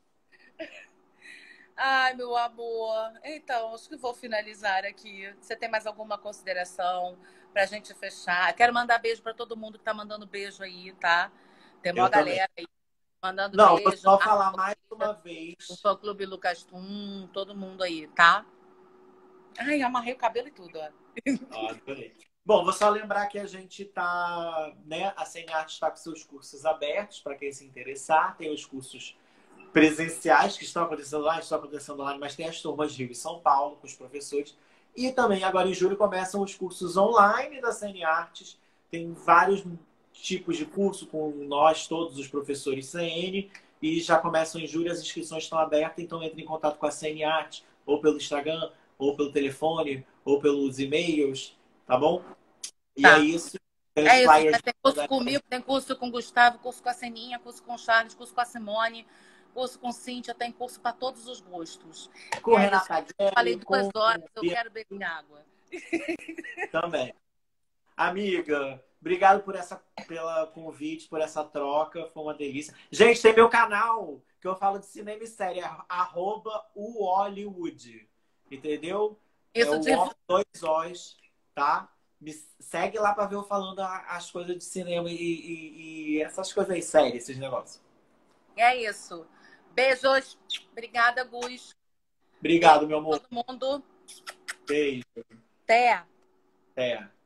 Ai, meu amor. Então, acho que vou finalizar aqui. Você tem mais alguma consideração pra gente fechar? Quero mandar beijo para todo mundo que tá mandando beijo aí, tá? Tem uma galera aí mandando beijo. Não, vou só falar mais uma vez. O Fã Clube Lucas Tum, todo mundo aí, tá? Ai, amarrei o cabelo e tudo, ó. Adorei. Bom, vou só lembrar que a gente tá, né? A CNARTE está com seus cursos abertos para quem se interessar. Tem os cursos presenciais que estão acontecendo lá, mas tem as turmas de Rio e São Paulo com os professores. E também agora em julho começam os cursos online da CNARTE. Tem vários tipos de curso com nós, todos os professores CN. E já começam em julho, as inscrições estão abertas. Então entre em contato com a CNARTE, ou pelo Instagram, ou pelo telefone, ou pelos e-mails, tá bom? E é isso. É isso, né? Tem curso comigo, tem curso com o Gustavo, curso com a Seninha, curso com o Charles, curso com a Simone, curso com Cíntia, tem curso para todos os gostos. Com Renata Guerra, falei 2 horas, eu quero beber água. Também. Amiga, obrigado pela convite, por essa troca, foi uma delícia. Gente, tem meu canal, que eu falo de cinema e série, @uhollywood, entendeu? Isso é o 2 Os, tá? Me segue lá pra ver eu falando as coisas de cinema e essas coisas aí, série, esses negócios. É isso. Beijos. Obrigada, Gus. Obrigado, meu amor. Todo mundo. Beijo. Até. Até.